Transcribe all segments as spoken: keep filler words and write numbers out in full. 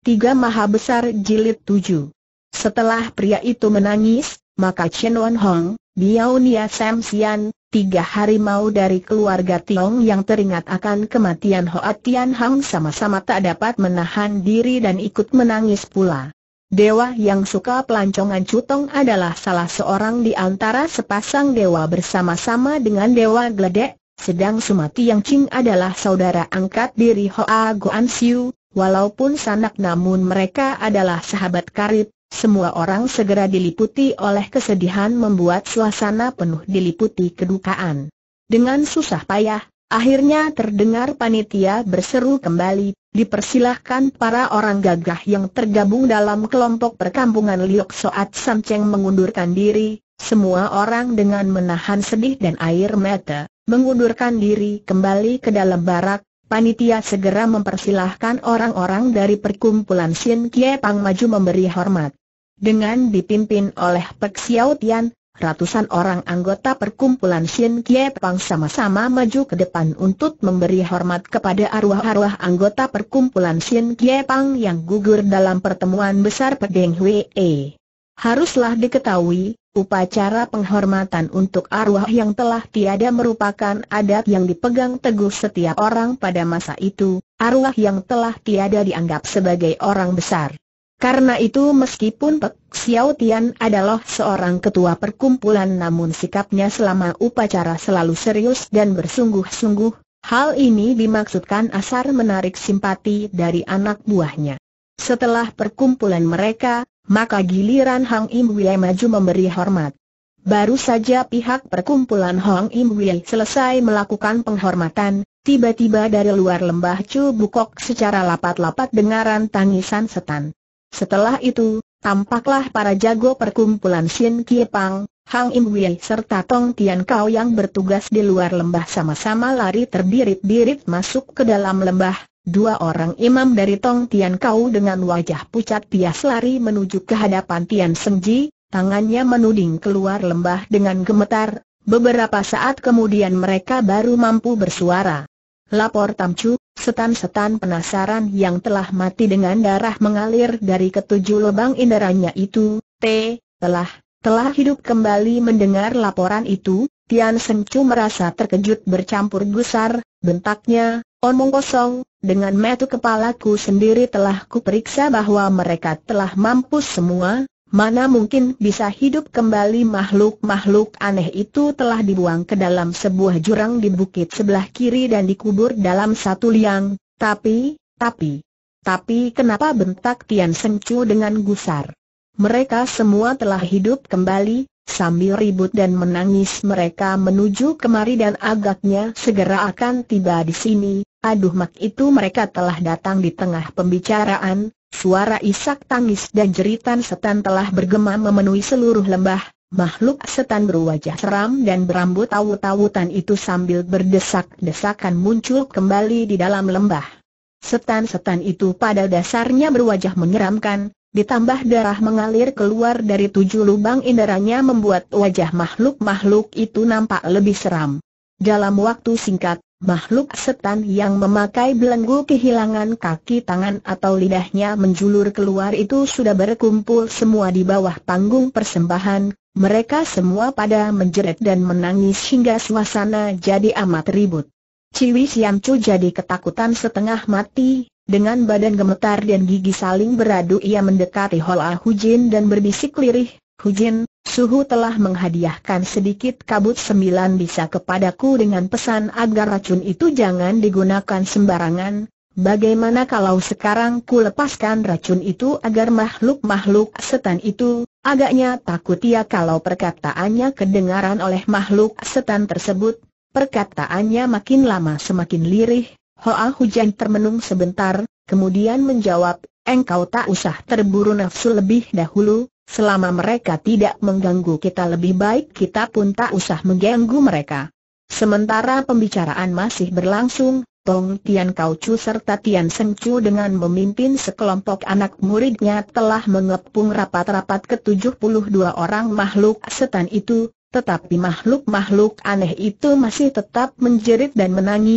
Tiga Maha Besar Jilid tujuh. Setelah pria itu menangis, maka Chen Wan Hong, Biao Nia Sam Sian, tiga harimau dari keluarga Tiong yang teringat akan kematian Hoa Tian Hang sama-sama tak dapat menahan diri dan ikut menangis pula. Dewa yang suka pelancongan Cutong adalah salah seorang di antara sepasang dewa bersama-sama dengan Dewa Gledek, sedang Sumati Yang Ching adalah saudara angkat diri Hoa Goan Siu, walaupun sanak namun mereka adalah sahabat karib. Semua orang segera diliputi oleh kesedihan membuat suasana penuh diliputi kedukaan. Dengan susah payah, akhirnya terdengar panitia berseru kembali, dipersilahkan para orang gagah yang tergabung dalam kelompok perkampungan Liok Soat Samceng mengundurkan diri. Semua orang dengan menahan sedih dan air mata, mengundurkan diri kembali ke dalam barak. Panitia segera mempersilahkan orang-orang dari perkumpulan Sin Kie Pang maju memberi hormat. Dengan dipimpin oleh Pek Xiao Tian, ratusan orang anggota perkumpulan Sin Kie Pang sama-sama maju ke depan untuk memberi hormat kepada arwah-arwah anggota perkumpulan Sin Kie Pang yang gugur dalam pertemuan besar Pedeng Hwee. Haruslah diketahui, upacara penghormatan untuk arwah yang telah tiada merupakan adat yang dipegang teguh setiap orang pada masa itu. Arwah yang telah tiada dianggap sebagai orang besar. Karena itu meskipun Pek Xiao Tian adalah seorang ketua perkumpulan namun sikapnya selama upacara selalu serius dan bersungguh-sungguh. Hal ini dimaksudkan asar menarik simpati dari anak buahnya. Setelah perkumpulan mereka, maka giliran Hang Im Wei maju memberi hormat. Baru saja pihak perkumpulan Hang Im Wei selesai melakukan penghormatan, tiba-tiba dari luar lembah Cu Bukok secara lapat-lapat dengaran tangisan setan. Setelah itu, tampaklah para jago perkumpulan Sin Kie Pang, Hang Im Wei serta Tong Tian Kau yang bertugas di luar lembah sama-sama lari terbirit-birit masuk ke dalam lembah. Dua orang imam dari Tong Tian Kau dengan wajah pucat pias lari menuju ke hadapan Tian Sengji, tangannya menuding keluar lembah dengan gemetar. Beberapa saat kemudian mereka baru mampu bersuara. Lapor Tamcu, setan-setan penasaran yang telah mati dengan darah mengalir dari ketujuh lubang inderanya itu, T, telah, telah hidup kembali. Mendengar laporan itu, Tian Sengcu merasa terkejut bercampur gusar, bentaknya, omong kosong, dengan mata kepalaku sendiri telah kuperiksa bahwa mereka telah mampus semua. Mana mungkin bisa hidup kembali. Makhluk-makhluk aneh itu telah dibuang ke dalam sebuah jurang di bukit sebelah kiri dan dikubur dalam satu liang. Tapi, tapi, tapi kenapa, bentak Tian Sengcu dengan gusar. Mereka semua telah hidup kembali. Sambil ribut dan menangis mereka menuju kemari dan agaknya segera akan tiba di sini. Aduh, mak itu mereka telah datang di tengah pembicaraan. Suara isak tangis dan jeritan setan telah bergema memenuhi seluruh lembah. Makhluk setan berwajah seram dan berambut tawut-tawutan itu sambil berdesak-desakan muncul kembali di dalam lembah. Setan-setan itu pada dasarnya berwajah menyeramkan, ditambah darah mengalir keluar dari tujuh lubang inderanya membuat wajah makhluk-makhluk itu nampak lebih seram. Dalam waktu singkat, makhluk setan yang memakai belenggu kehilangan kaki tangan atau lidahnya menjulur keluar itu sudah berkumpul semua di bawah panggung persembahan. Mereka semua pada menjerit dan menangis hingga suasana jadi amat ribut. Ciwi Siamcu jadi ketakutan setengah mati. Dengan badan gemetar dan gigi saling beradu ia mendekati Hoa Hujin dan berbisik lirih, "Hujin, Suhu telah menghadiahkan sedikit kabut sembilan bisa kepadaku dengan pesan agar racun itu jangan digunakan sembarangan. Bagaimana kalau sekarang ku lepaskan racun itu agar makhluk-makhluk setan itu?" Agaknya takut ia kalau perkataannya kedengaran oleh makhluk setan tersebut. Perkataannya makin lama semakin lirih. Hoa Hujin termenung sebentar, kemudian menjawab, "Engkau tak usah terburu nafsu lebih dahulu. Selama mereka tidak mengganggu kita lebih baik kita pun tak usah mengganggu mereka." Sementara pembicaraan masih berlangsung, Tong Tian Kau Chu serta Tian Sengcu dengan memimpin sekelompok anak muridnya telah mengepung rapat-rapat ke tujuh puluh dua orang makhluk setan itu, tetapi makhluk-makhluk aneh itu masih tetap menjerit dan menangis.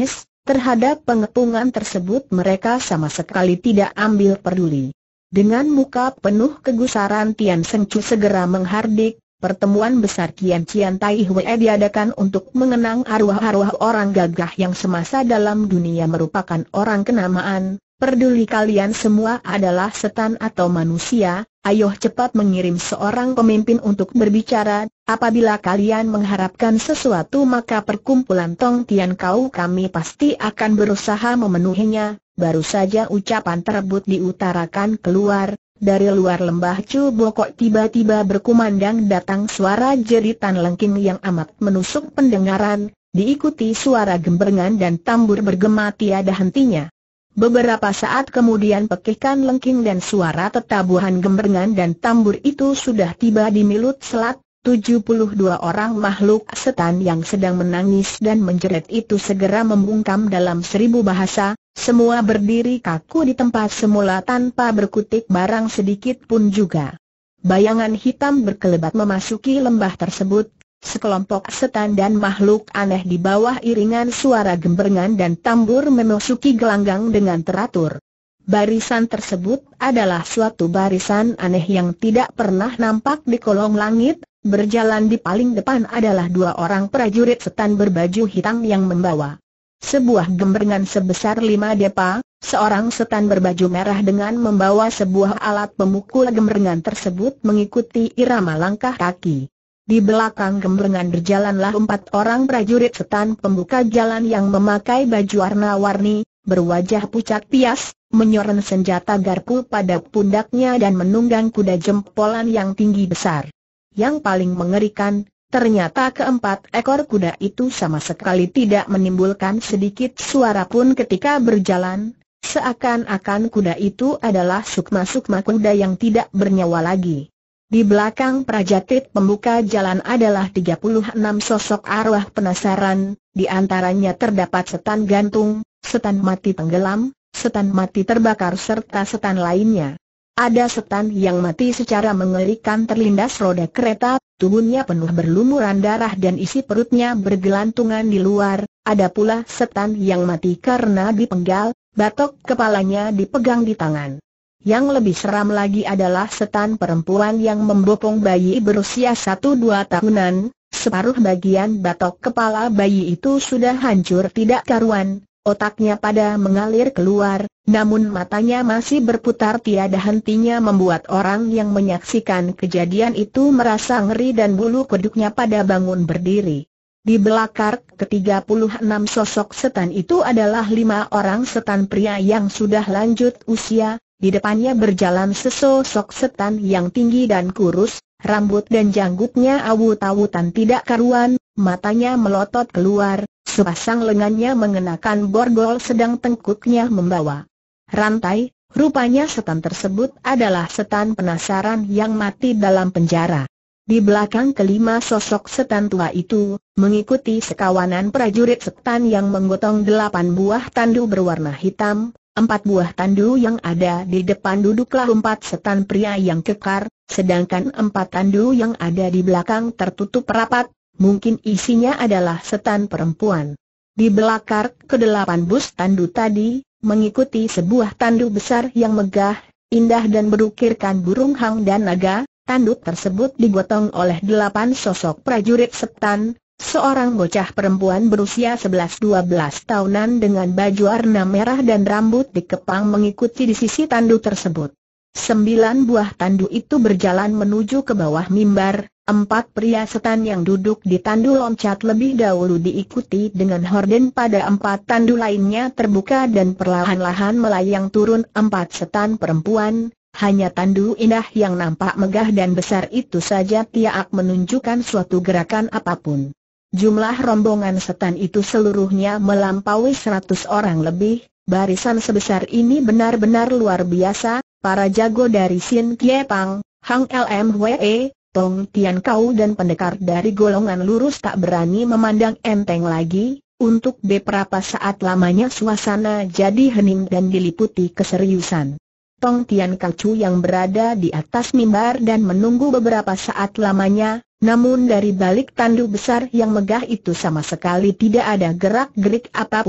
Terhadap pengepungan tersebut mereka sama sekali tidak ambil peduli. Dengan muka penuh kegusaran Tian Seng Chu segera menghardik, pertemuan besar Kian Cian Tai Hwe diadakan untuk mengenang arwah-arwah orang gagah yang semasa dalam dunia merupakan orang kenamaan. Peduli kalian semua adalah setan atau manusia, ayo cepat mengirim seorang pemimpin untuk berbicara. Apabila kalian mengharapkan sesuatu maka perkumpulan Tong Tian Kau kami pasti akan berusaha memenuhinya. Baru saja ucapan tersebut diutarakan keluar, dari luar lembah Cu Bokok tiba-tiba berkumandang datang suara jeritan lengking yang amat menusuk pendengaran, diikuti suara gembrengan dan tambur bergema tiada hentinya. Beberapa saat kemudian pekikan lengking dan suara tetabuhan gembrengan dan tambur itu sudah tiba di Milut Selat. tujuh puluh dua orang makhluk setan yang sedang menangis dan menjerit itu segera membungkam dalam seribu bahasa, semua berdiri kaku di tempat semula tanpa berkutik barang sedikit pun juga. Bayangan hitam berkelebat memasuki lembah tersebut, sekelompok setan dan makhluk aneh di bawah iringan suara gembrengan dan tambur memasuki gelanggang dengan teratur. Barisan tersebut adalah suatu barisan aneh yang tidak pernah nampak di kolong langit. Berjalan di paling depan adalah dua orang prajurit setan berbaju hitam yang membawa sebuah gembrengan sebesar lima depa. Seorang setan berbaju merah dengan membawa sebuah alat pemukul gembrengan tersebut mengikuti irama langkah kaki. Di belakang gembrengan berjalanlah empat orang prajurit setan pembuka jalan yang memakai baju warna-warni, berwajah pucat pias, menyoren senjata garpu pada pundaknya dan menunggang kuda jempolan yang tinggi besar. Yang paling mengerikan, ternyata keempat ekor kuda itu sama sekali tidak menimbulkan sedikit suara pun ketika berjalan, seakan-akan kuda itu adalah sukma-sukma kuda yang tidak bernyawa lagi. Di belakang prajurit pembuka jalan adalah tiga puluh enam sosok arwah penasaran, di antaranya terdapat setan gantung, setan mati tenggelam, setan mati terbakar serta setan lainnya. Ada setan yang mati secara mengerikan terlindas roda kereta, tubuhnya penuh berlumuran darah dan isi perutnya bergelantungan di luar. Ada pula setan yang mati karena dipenggal, batok kepalanya dipegang di tangan. Yang lebih seram lagi adalah setan perempuan yang membopong bayi berusia satu dua tahunan, separuh bagian batok kepala bayi itu sudah hancur tidak karuan. Otaknya pada mengalir keluar, namun matanya masih berputar tiada hentinya membuat orang yang menyaksikan kejadian itu merasa ngeri dan bulu kuduknya pada bangun berdiri. Di belakang ketiga puluh enam sosok setan itu adalah lima orang setan pria yang sudah lanjut usia, di depannya berjalan sesosok setan yang tinggi dan kurus, rambut dan janggutnya awut-awutan tidak karuan, matanya melotot keluar. Sepasang lengannya mengenakan borgol sedang tengkuknya membawa rantai. Rupanya setan tersebut adalah setan penasaran yang mati dalam penjara. Di belakang kelima sosok setan tua itu, mengikuti sekawanan prajurit setan yang menggotong delapan buah tandu berwarna hitam. Empat buah tandu yang ada di depan duduklah empat setan pria yang kekar, sedangkan empat tandu yang ada di belakang tertutup rapat. Mungkin isinya adalah setan perempuan. Di belakang kedelapan bus tandu tadi, mengikuti sebuah tandu besar yang megah, indah dan berukirkan burung hang dan naga. Tandu tersebut digotong oleh delapan sosok prajurit setan. Seorang bocah perempuan berusia sebelas dua belas tahunan dengan baju warna merah dan rambut dikepang mengikuti di sisi tandu tersebut. Sembilan buah tandu itu berjalan menuju ke bawah mimbar. Empat pria setan yang duduk di tandu loncat lebih dahulu diikuti dengan horden pada empat tandu lainnya terbuka dan perlahan-lahan melayang turun empat setan perempuan. Hanya tandu indah yang nampak megah dan besar itu saja tiada menunjukkan suatu gerakan apapun. Jumlah rombongan setan itu seluruhnya melampaui seratus orang lebih. Barisan sebesar ini benar-benar luar biasa. Para jago dari Sin Kie Pang, Hang Lmwe, Tong Tian Kau dan pendekar dari golongan lurus tak berani memandang enteng lagi. Untuk beberapa saat lamanya suasana jadi hening dan diliputi keseriusan. Tong Tian Kau yang berada di atas mimbar dan menunggu beberapa saat lamanya, namun dari balik tandu besar yang megah itu sama sekali tidak ada gerak-gerik apapun.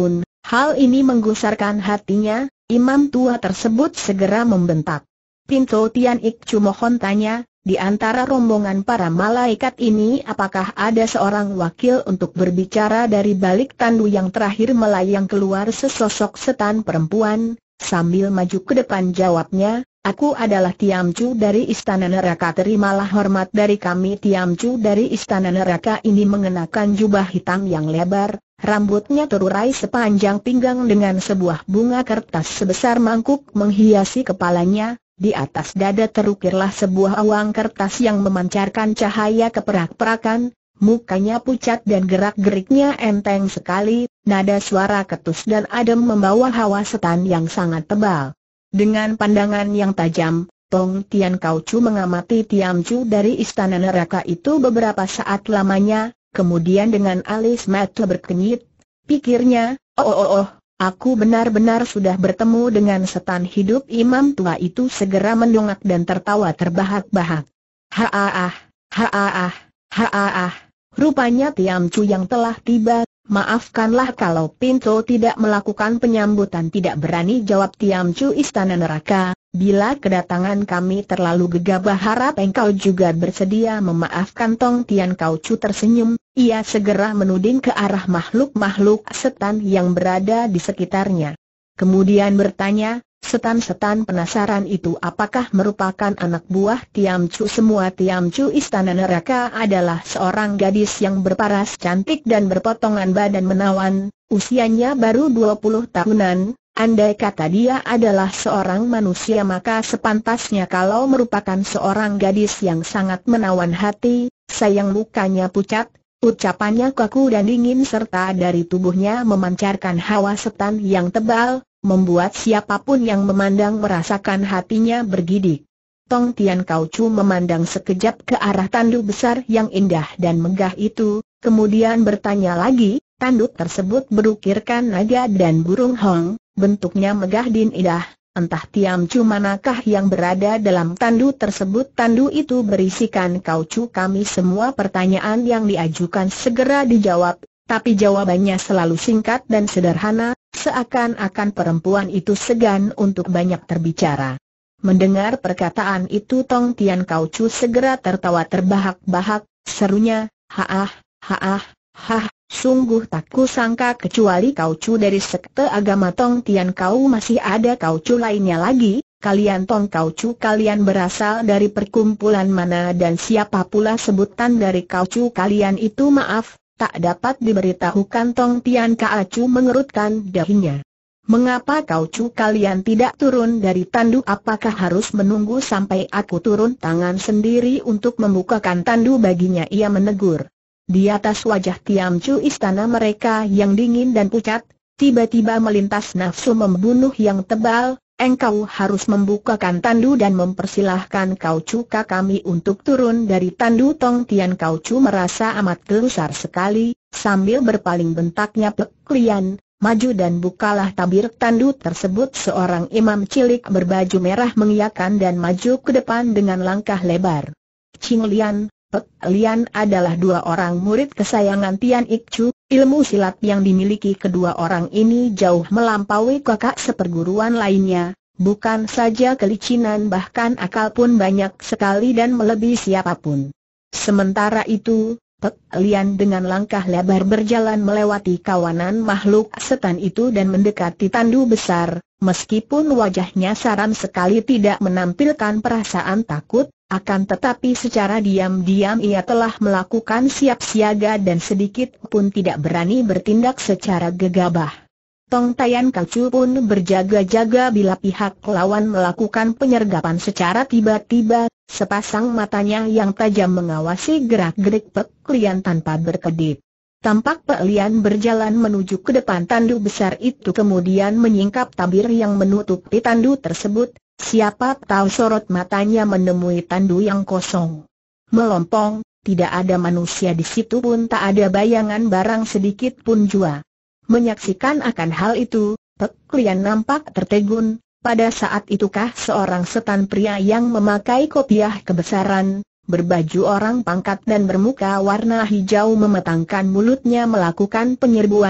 Hal ini menggusarkan hatinya. Imam tua tersebut segera membentak. Pinto Tian Ik Chu, mohon tanya, di antara rombongan para malaikat ini apakah ada seorang wakil untuk berbicara? Dari balik tandu yang terakhir melayang keluar sesosok setan perempuan. Sambil maju ke depan jawabnya, aku adalah Tiam Chu dari Istana Neraka. Terimalah hormat dari kami. Tiam Chu dari Istana Neraka ini mengenakan jubah hitam yang lebar. Rambutnya terurai sepanjang pinggang dengan sebuah bunga kertas sebesar mangkuk menghiasi kepalanya. Di atas dada terukirlah sebuah awang kertas yang memancarkan cahaya keperak-perakan. Mukanya pucat dan gerak-geriknya enteng sekali. Nada suara ketus dan adem membawa hawa setan yang sangat tebal. Dengan pandangan yang tajam, Tong Tian Kau Chu mengamati Tiam Chu dari Istana Neraka itu beberapa saat lamanya. Kemudian dengan alis mata berkenyit, pikirnya, oh oh oh, aku benar-benar sudah bertemu dengan setan hidup. Imam tua itu segera mendongak dan tertawa terbahak-bahak. Haa ah, haa ah, haa ah, rupanya Tiam Chu yang telah tiba. Maafkanlah kalau Pinto tidak melakukan penyambutan. Tidak berani jawab Tiam Chu Istana Neraka. Bila kedatangan kami terlalu gegabah, harap engkau juga bersedia memaafkan. Tong Tian Kau Chu tersenyum. Ia segera menuding ke arah makhluk-makhluk setan yang berada di sekitarnya. Kemudian bertanya, setan-setan penasaran itu apakah merupakan anak buah Tiam Chu semua? Tiam Chu Istana Neraka adalah seorang gadis yang berparas cantik dan berpotongan badan menawan. Usianya baru dua puluh tahunan. Andai kata dia adalah seorang manusia, maka sepantasnya kalau merupakan seorang gadis yang sangat menawan hati. Sayang mukanya pucat, ucapannya kaku dan dingin, serta dari tubuhnya memancarkan hawa setan yang tebal, membuat siapapun yang memandang merasakan hatinya bergidik. Tong Tian Kau Chu memandang sekejap ke arah tandu besar yang indah dan megah itu, kemudian bertanya lagi. Tandu tersebut berukirkan naga dan burung hong. Bentuknya megah dan indah. Entah Tiam Chu manakah yang berada dalam tandu tersebut? Tandu itu berisikan Kau Chu kami. Semua pertanyaan yang diajukan segera dijawab, tapi jawabannya selalu singkat dan sederhana, seakan-akan perempuan itu segan untuk banyak terbicara. Mendengar perkataan itu Tong Tian Kau Chu segera tertawa terbahak-bahak. Serunya, haah, haah, hah. Sungguh tak kusangka kecuali Kau Chu dari sekte agama Tong Tian Kau masih ada Kau Chu lainnya lagi. Kalian Tong Kau Chu kalian berasal dari perkumpulan mana dan siapa pula sebutan dari Kau Chu kalian itu? Maaf, tak dapat diberitahukan. Tong Tian Kau Chu mengerutkan dahinya. Mengapa Kau Chu kalian tidak turun dari tandu? Apakah harus menunggu sampai aku turun tangan sendiri untuk membukakan tandu baginya? Ia menegur. Di atas wajah Tiam Chu istana mereka yang dingin dan pucat, tiba-tiba melintas nafsu membunuh yang tebal. Engkau harus membukakan tandu dan mempersilahkan Kau Chu kami untuk turun dari tandu. Tong Tian Kau Chu merasa amat gelusar sekali. Sambil berpaling bentaknya, Pek Lian, maju dan bukalah tabir tandu tersebut. Seorang imam cilik berbaju merah mengiyakan dan maju ke depan dengan langkah lebar. Ching Lian, Pek Lian adalah dua orang murid kesayangan Tian Ik Chu. Ilmu silat yang dimiliki kedua orang ini jauh melampaui kakak seperguruan lainnya. Bukan saja kelicinan, bahkan akal pun banyak sekali dan melebihi siapapun. Sementara itu, Pek Lian dengan langkah lebar berjalan melewati kawanan makhluk setan itu dan mendekati tandu besar. Meskipun wajahnya saram sekali tidak menampilkan perasaan takut, akan tetapi secara diam-diam ia telah melakukan siap siaga dan sedikit pun tidak berani bertindak secara gegabah. Tong Tian Kau Chu pun berjaga-jaga bila pihak lawan melakukan penyergapan secara tiba-tiba. Sepasang matanya yang tajam mengawasi gerak-gerik Pek Lian tanpa berkedip. Tampak Pek Lian berjalan menuju ke depan tandu besar itu, kemudian menyingkap tabir yang menutupi tandu tersebut. Siapa tahu sorot matanya menemui tandu yang kosong, melompong, tidak ada manusia di situ pun tak ada bayangan barang sedikit pun jua. Menyaksikan akan hal itu, Pek Lian nampak tertegun. Pada saat itukah seorang setan pria yang memakai kopiah kebesaran, berbaju orang pangkat dan bermuka warna hijau memetangkan mulutnya melakukan penyerbuan.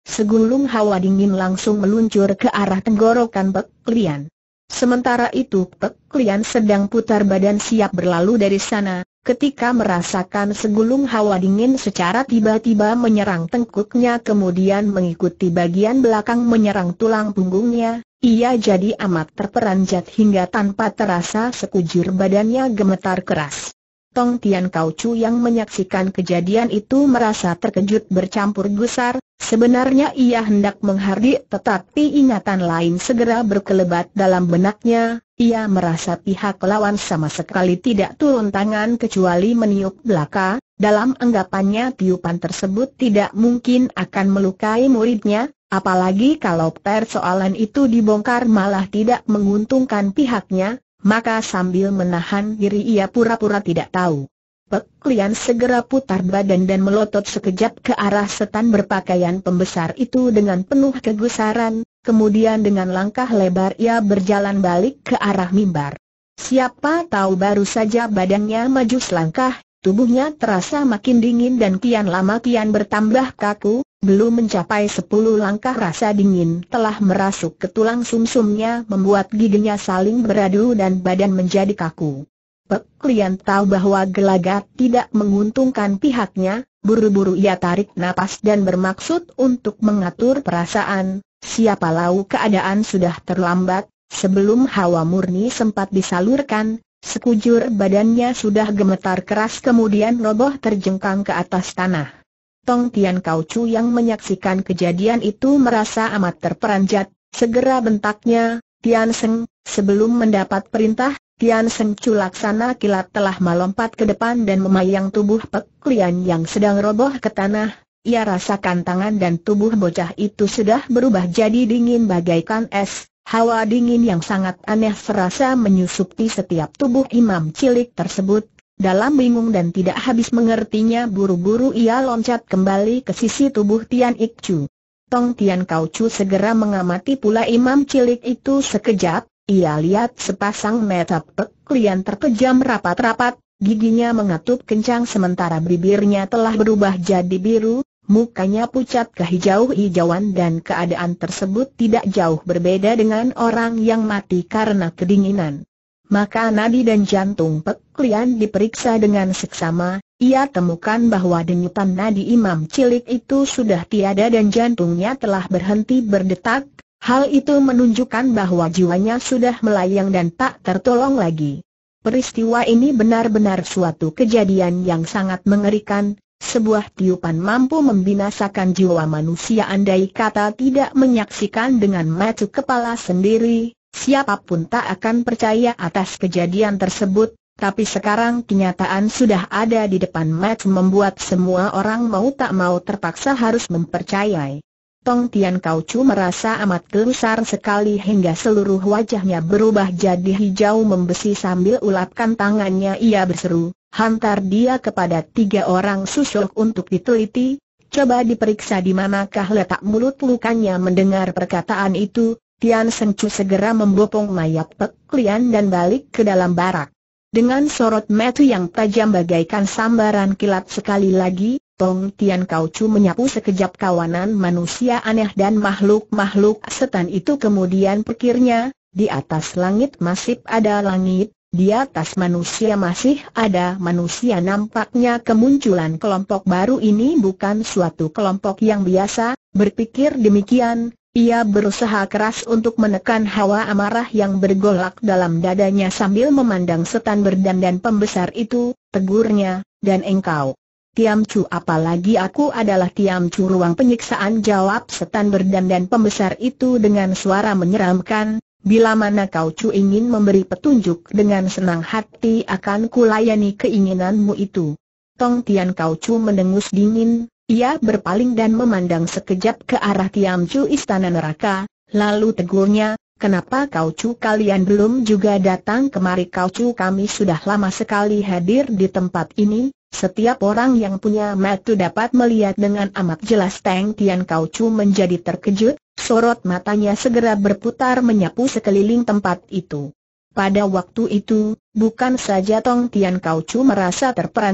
segulung hawa dingin langsung meluncur ke arah tenggorokan Pek Klian. Sementara itu Pek Klian sedang putar badan siap berlalu dari sana, ketika merasakan segulung hawa dingin secara tiba-tiba menyerang tengkuknya kemudian mengikuti bagian belakang menyerang tulang punggungnya, ia jadi amat terperanjat hingga tanpa terasa sekujur badannya gemetar keras. Tong Tian Kau Chu yang menyaksikan kejadian itu merasa terkejut bercampur gusar, sebenarnya ia hendak menghardik tetapi ingatan lain segera berkelebat dalam benaknya, ia merasa pihak lawan sama sekali tidak turun tangan kecuali meniup belaka, dalam anggapannya tiupan tersebut tidak mungkin akan melukai muridnya, apalagi kalau persoalan itu dibongkar malah tidak menguntungkan pihaknya. Maka sambil menahan diri ia pura-pura tidak tahu. Pek Klian segera putar badan dan melotot sekejap ke arah setan berpakaian pembesar itu dengan penuh kegusaran, kemudian dengan langkah lebar ia berjalan balik ke arah mimbar. Siapa tahu baru saja badannya maju selangkah, tubuhnya terasa makin dingin dan kian lama kian bertambah kaku. Belum mencapai sepuluh langkah rasa dingin telah merasuk ke tulang sumsumnya membuat giginya saling beradu dan badan menjadi kaku. Pek Klian tahu bahwa gelagat tidak menguntungkan pihaknya, buru-buru ia tarik napas dan bermaksud untuk mengatur perasaan, siapa tahu keadaan sudah terlambat, sebelum hawa murni sempat disalurkan, sekujur badannya sudah gemetar keras kemudian roboh terjengkang ke atas tanah. Tong Tian Kau Chu yang menyaksikan kejadian itu merasa amat terperanjat, segera bentaknya, Tian Seng, sebelum mendapat perintah, Tian Seng Chu laksana kilat telah melompat ke depan dan memayang tubuh Pek Klian yang sedang roboh ke tanah, ia rasakan tangan dan tubuh bocah itu sudah berubah jadi dingin bagaikan es, hawa dingin yang sangat aneh serasa menyusupi setiap tubuh imam cilik tersebut. Dalam bingung dan tidak habis mengertinya buru-buru ia loncat kembali ke sisi tubuh Tian Ik Chu. Tong Tian Kau Chu segera mengamati pula imam cilik itu sekejap, ia lihat sepasang mata Pek Klian terpejam rapat-rapat, giginya mengatup kencang sementara bibirnya telah berubah jadi biru, mukanya pucat kehijau-hijauan dan keadaan tersebut tidak jauh berbeda dengan orang yang mati karena kedinginan. Maka nadi dan jantung Pek Klian diperiksa dengan seksama, ia temukan bahwa denyutan nadi imam cilik itu sudah tiada dan jantungnya telah berhenti berdetak, hal itu menunjukkan bahwa jiwanya sudah melayang dan tak tertolong lagi. Peristiwa ini benar-benar suatu kejadian yang sangat mengerikan, sebuah tiupan mampu membinasakan jiwa manusia andai kata tidak menyaksikan dengan mata kepala sendiri. Siapapun tak akan percaya atas kejadian tersebut, tapi sekarang kenyataan sudah ada di depan mata membuat semua orang mau tak mau terpaksa harus mempercayai. Tong Tian Kau Chu merasa amat gelisah sekali hingga seluruh wajahnya berubah jadi hijau membesi sambil ulapkan tangannya ia berseru, hantar dia kepada tiga orang susul untuk diteliti, coba diperiksa di manakah letak mulut lukanya. Mendengar perkataan itu, Tian Seng Chu segera membopong mayat Pek Klian dan balik ke dalam barak. Dengan sorot mata yang tajam bagaikan sambaran kilat sekali lagi, Tong Tian Kau Chu menyapu sekejap kawanan manusia aneh dan makhluk-makhluk setan itu kemudian pikirnya, di atas langit masih ada langit, di atas manusia masih ada manusia. Nampaknya kemunculan kelompok baru ini bukan suatu kelompok yang biasa, berpikir demikian. Ia berusaha keras untuk menekan hawa amarah yang bergolak dalam dadanya sambil memandang setan berdandan pembesar itu, tegurnya, dan engkau? Tiam Chu. Apalagi aku adalah Tiam Chu ruang penyiksaan, jawab setan berdandan pembesar itu dengan suara menyeramkan. Bila mana kau Chu ingin memberi petunjuk dengan senang hati akan kulayani keinginanmu itu. Tong Tian Kau Chu mendengus dingin. Ia berpaling dan memandang sekejap ke arah Tiam Chu istana neraka, lalu tegurnya, kenapa Kau Chu kalian belum juga datang kemari? Kau Chu, kami sudah lama sekali hadir di tempat ini, setiap orang yang punya mata dapat melihat dengan amat jelas. Teng Tian Kau Chu menjadi terkejut, sorot matanya segera berputar menyapu sekeliling tempat itu. Pada waktu itu, bukan saja Tong Tian Kau Chu merasa terperanjat,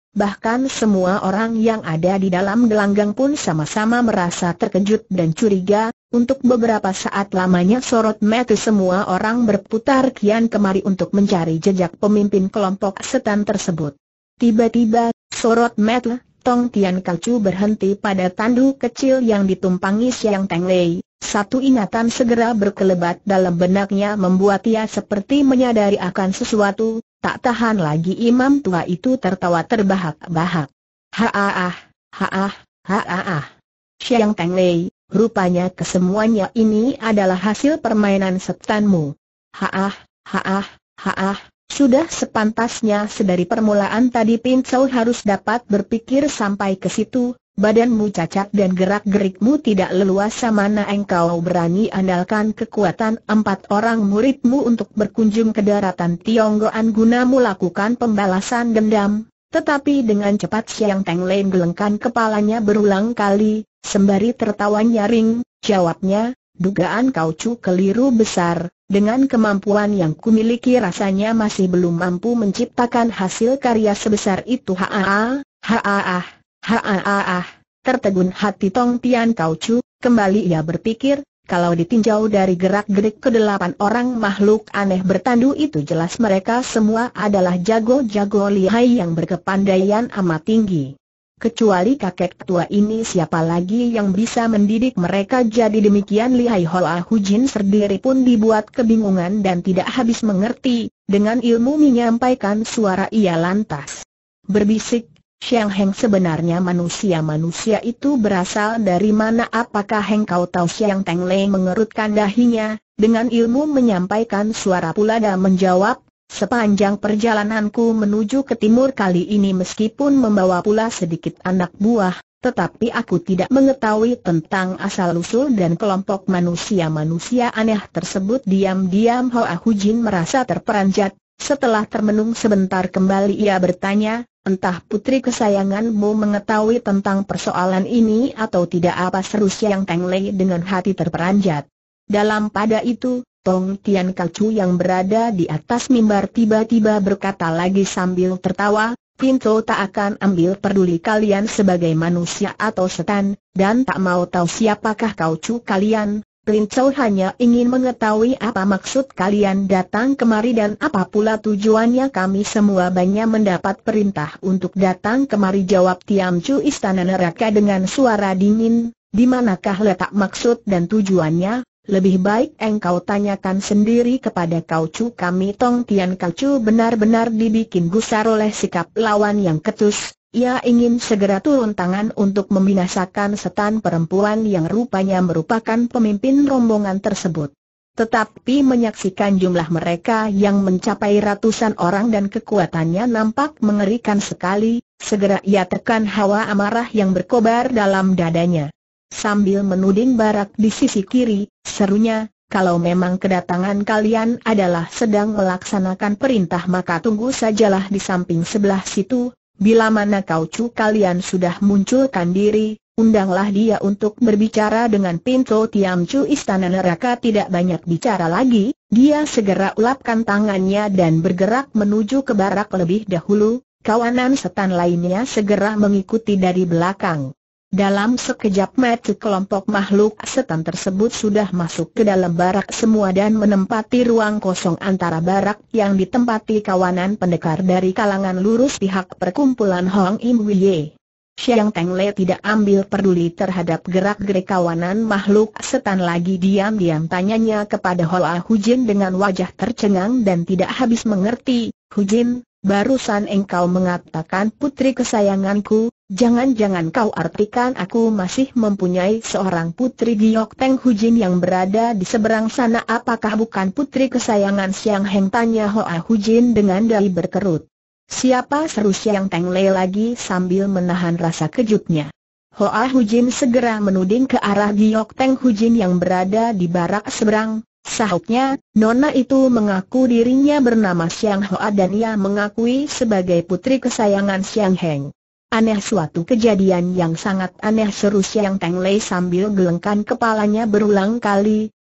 Bahkan semua orang yang ada di dalam gelanggang pun sama-sama merasa terkejut dan curiga. Untuk beberapa saat lamanya sorot mata semua orang berputar kian kemari untuk mencari jejak pemimpin kelompok setan tersebut. Tiba-tiba, sorot mata Tong Tian Kalcu berhenti pada tandu kecil yang ditumpangi Siang Teng Lei. Satu ingatan segera berkelebat dalam benaknya membuat ia seperti menyadari akan sesuatu. Tak tahan lagi imam tua itu tertawa terbahak-bahak. Ha-ah, ha-ah, ha-ah. Siang Teng Lei, rupanya kesemuanya ini adalah hasil permainan setanmu. Ha-ah, ha-ah, ha-ah. Sudah sepantasnya sedari permulaan tadi Pincau harus dapat berpikir sampai ke situ. Badanmu cacat dan gerak-gerikmu tidak leluasa, mana engkau berani andalkan kekuatan empat orang muridmu untuk berkunjung ke daratan Tionggoan guna melakukan pembalasan dendam. Tetapi dengan cepat Siang Teng Lei gelengkan kepalanya berulang kali, sembari tertawa nyaring, jawabnya, dugaan kau Cu keliru besar. Dengan kemampuan yang kumiliki rasanya masih belum mampu menciptakan hasil karya sebesar itu. Ha-ah, ha-ah. Ha-ah, tertegun hati Tong Tian Kalcu. Kembali ia berpikir, kalau ditinjau dari gerak-gerik kedelapan orang makhluk aneh bertandu itu, jelas mereka semua adalah jago-jago lihai yang berkepandaian amat tinggi. Kecuali kakek tua ini, siapa lagi yang bisa mendidik mereka jadi demikian lihai? Hoa Hujin sendiri pun dibuat kebingungan dan tidak habis mengerti. Dengan ilmu menyampaikan suara ia lantas berbisik, Siang Heng, sebenarnya manusia-manusia itu berasal dari mana? Apakah engkau tahu? Siang Teng Lei mengerutkan dahinya. Dengan ilmu menyampaikan suara pula dan menjawab, sepanjang perjalananku menuju ke timur kali ini meskipun membawa pula sedikit anak buah, tetapi aku tidak mengetahui tentang asal-usul dan kelompok manusia-manusia aneh tersebut. Diam-diam Hoa Hujin merasa terperanjat. Setelah termenung sebentar kembali ia bertanya, entah putri kesayanganmu mengetahui tentang persoalan ini atau tidak? Apa? Seru Siang Teng Lei dengan hati terperanjat. Dalam pada itu, Tong Tian Kalcu yang berada di atas mimbar tiba-tiba berkata lagi sambil tertawa, Pinto tak akan ambil peduli kalian sebagai manusia atau setan, dan tak mau tahu siapakah kau Cu kalian. Pinto hanya ingin mengetahui apa maksud kalian datang kemari dan apa pula tujuannya. Kami semua banyak mendapat perintah untuk datang kemari, jawab Tiam Cu Istana Neraka dengan suara dingin. Di manakah letak maksud dan tujuannya? Lebih baik engkau tanyakan sendiri kepada kau Cu. Kami Tong Tian Kalcu benar-benar dibikin gusar oleh sikap lawan yang ketus. Ia ingin segera turun tangan untuk membinasakan setan perempuan yang rupanya merupakan pemimpin rombongan tersebut. Tetapi menyaksikan jumlah mereka yang mencapai ratusan orang dan kekuatannya nampak mengerikan sekali, segera ia tekan hawa amarah yang berkobar dalam dadanya. Sambil menuding barak di sisi kiri, serunya, kalau memang kedatangan kalian adalah sedang melaksanakan perintah, maka tunggu sajalah di samping sebelah situ. Bila mana kau Cu kalian sudah munculkan diri, undanglah dia untuk berbicara dengan Pinto. Tiam Cu Istana Neraka tidak banyak bicara lagi, dia segera ulapkan tangannya dan bergerak menuju ke barak lebih dahulu. Kawanan setan lainnya segera mengikuti dari belakang. Dalam sekejap mata kelompok makhluk setan tersebut sudah masuk ke dalam barak semua dan menempati ruang kosong antara barak yang ditempati kawanan pendekar dari kalangan lurus pihak perkumpulan Hong Im Wiye. Siang Teng Lei tidak ambil peduli terhadap gerak-gerik kawanan makhluk setan lagi. Diam-diam tanyanya kepada Hoa Hujin dengan wajah tercengang dan tidak habis mengerti. Hujin, barusan engkau mengatakan putri kesayanganku, jangan-jangan kau artikan aku masih mempunyai seorang putri? Giok Teng Hujin yang berada di seberang sana, apakah bukan putri kesayangan Siang Heng? Tanya Hoa Hujin dengan dahi berkerut. Siapa? Seru Siang Teng Lei lagi sambil menahan rasa kejutnya. Hoa Hujin segera menuding ke arah Giok Teng Hujin yang berada di barak seberang. Sahutnya, nona itu mengaku dirinya bernama Siang Hoa dan ia mengakui sebagai putri kesayangan Siang Heng. Aneh, suatu kejadian yang sangat aneh, seru Siang Teng Lei sambil gelengkan kepalanya berulang kali.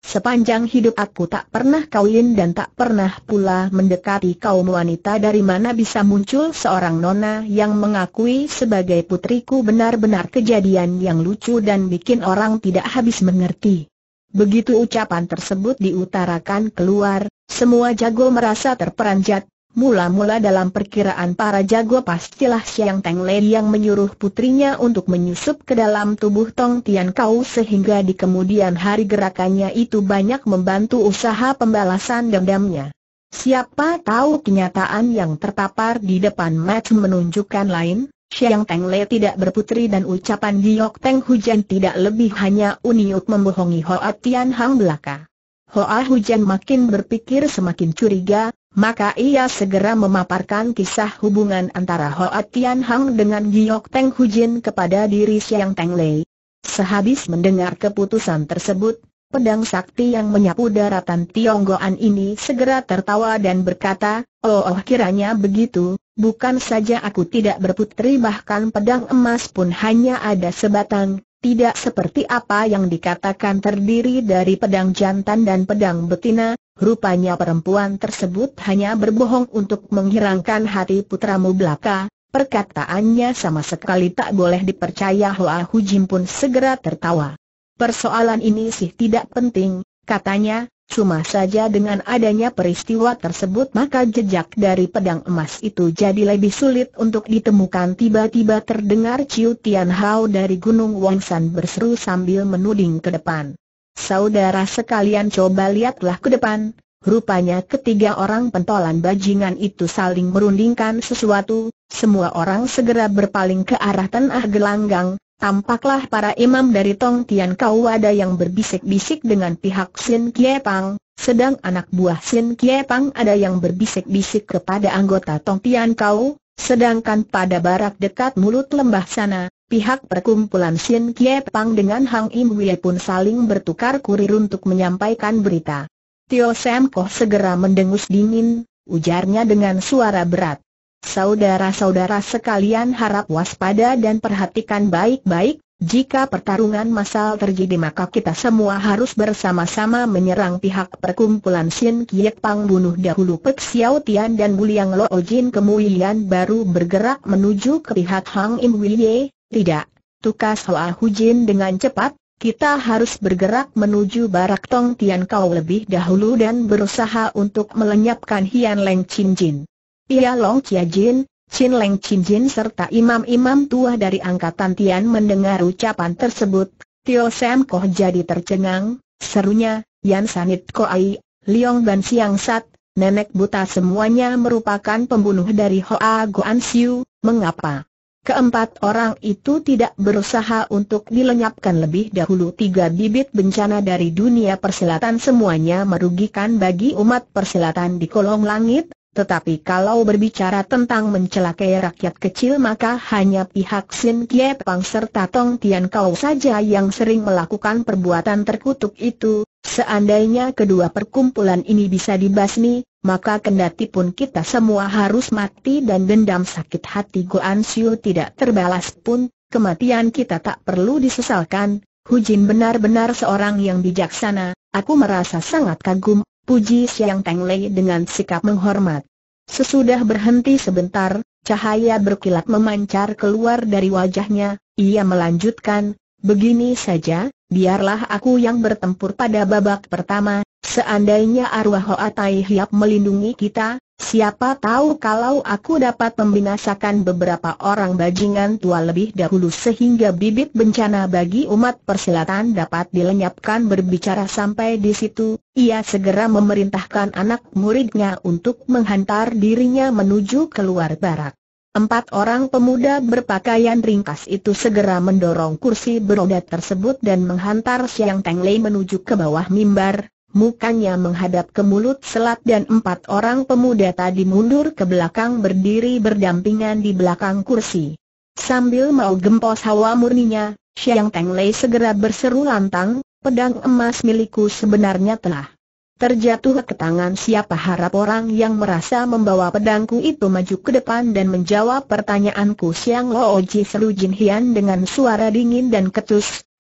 Sepanjang hidup aku tak pernah kawin dan tak pernah pula mendekati kaum wanita. Dari mana bisa muncul seorang nona yang mengakui sebagai putriku? Benar-benar kejadian yang lucu dan bikin orang tidak habis mengerti." Begitu ucapan tersebut diutarakan keluar, semua jago merasa terperanjat. Mula-mula dalam perkiraan para jago pastilah Siang Teng Lei yang menyuruh putrinya untuk menyusup ke dalam tubuh Tong Tian Kau, sehingga di kemudian hari gerakannya itu banyak membantu usaha pembalasan dendamnya. Siapa tahu kenyataan yang terpapar di depan mata menunjukkan lain. Siang Teng Lei tidak berputri dan ucapan Giok Teng Hujan tidak lebih hanya uniuk membohongi Hoa Tian Hang belaka. Hoa Hujan makin berpikir semakin curiga. Maka ia segera memaparkan kisah hubungan antara Hoa Tian Hang dengan Giok Teng Hujin kepada diri Siang Teng Lei. Sehabis mendengar keputusan tersebut, pedang sakti yang menyapu daratan Tionggoan ini segera tertawa dan berkata, "Oh, oh kiranya begitu, bukan saja aku tidak berputri, bahkan pedang emas pun hanya ada sebatang. Tidak seperti apa yang dikatakan terdiri dari pedang jantan dan pedang betina." Rupanya perempuan tersebut hanya berbohong untuk menghilangkan hati putramu belaka. Perkataannya sama sekali tak boleh dipercaya. Hoa Hujin pun segera tertawa. "Persoalan ini sih tidak penting," katanya, "cuma saja dengan adanya peristiwa tersebut maka jejak dari pedang emas itu jadi lebih sulit untuk ditemukan." Tiba-tiba terdengar Ciu Tian Hao dari Gunung Wangsan berseru sambil menuding ke depan. "Saudara sekalian, coba lihatlah ke depan." Rupanya ketiga orang pentolan bajingan itu saling merundingkan sesuatu. Semua orang segera berpaling ke arah tanah gelanggang. Tampaklah para imam dari Tong Tian Kau ada yang berbisik-bisik dengan pihak Sin Kie Pang, sedang anak buah Sin Kie Pang ada yang berbisik-bisik kepada anggota Tong Tian Kau. Sedangkan pada barak dekat mulut lembah sana, pihak perkumpulan Sin Kie Pang dengan Hang Im Wei pun saling bertukar kurir untuk menyampaikan berita. "Tio Sam Koh segera mendengus dingin," ujarnya dengan suara berat. "Saudara-saudara sekalian, harap waspada dan perhatikan baik-baik. Jika pertarungan massal terjadi maka kita semua harus bersama-sama menyerang pihak perkumpulan Sin Kie Pang. Bunuh dahulu Pek Xiao Tian dan Buliang Lo Jin, kemudian baru bergerak menuju ke pihak Hang Im Wei." "Tidak," tukas Hoa Hujin dengan cepat, "kita harus bergerak menuju barak Tong Tian Kau lebih dahulu dan berusaha untuk melenyapkan Hian Leng Chin Jin." Pia Long Chia Jin, Chin Leng Chin Jin serta imam-imam tua dari angkatan Tian mendengar ucapan tersebut. Tio Sam Koh jadi tercengang, serunya, "Yan Sanit Koai, Liong Ban Siang Sat, nenek buta semuanya merupakan pembunuh dari Hoa Goan Siu. Mengapa keempat orang itu tidak berusaha untuk dilenyapkan lebih dahulu?" Tiga bibit bencana dari dunia persilatan semuanya merugikan bagi umat persilatan di kolong langit. Tetapi kalau berbicara tentang mencelakai rakyat kecil maka hanya pihak Sin Kie Pang serta Tong Tian Kau saja yang sering melakukan perbuatan terkutuk itu. Seandainya kedua perkumpulan ini bisa dibasmi, maka kendati pun kita semua harus mati dan dendam sakit hati Goan Siu tidak terbalas pun, kematian kita tak perlu disesalkan. Hujin benar-benar seorang yang bijaksana, aku merasa sangat kagum, puji Siang Teng Lei dengan sikap menghormat. Sesudah berhenti sebentar, cahaya berkilat memancar keluar dari wajahnya. Ia melanjutkan, "Begini saja, biarlah aku yang bertempur pada babak pertama. Seandainya arwah Hoa Tai Hiap melindungi kita, siapa tahu kalau aku dapat membinasakan beberapa orang bajingan tua lebih dahulu sehingga bibit bencana bagi umat persilatan dapat dilenyapkan." Berbicara sampai di situ, ia segera memerintahkan anak muridnya untuk menghantar dirinya menuju keluar barak. Empat orang pemuda berpakaian ringkas itu segera mendorong kursi beroda tersebut dan menghantar Siang Teng Lei menuju ke bawah mimbar. Mukanya menghadap ke mulut selat dan empat orang pemuda tadi mundur ke belakang berdiri berdampingan di belakang kursi. Sambil mau gempos hawa murninya, Siang Teng Lei segera berseru lantang, "Pedang emas milikku sebenarnya telah terjatuh ke tangan siapa?" "Harap orang yang merasa membawa pedangku itu maju ke depan dan menjawab pertanyaanku." "Siang Lo Ji," seru Jin Hian dengan suara dingin dan ketus.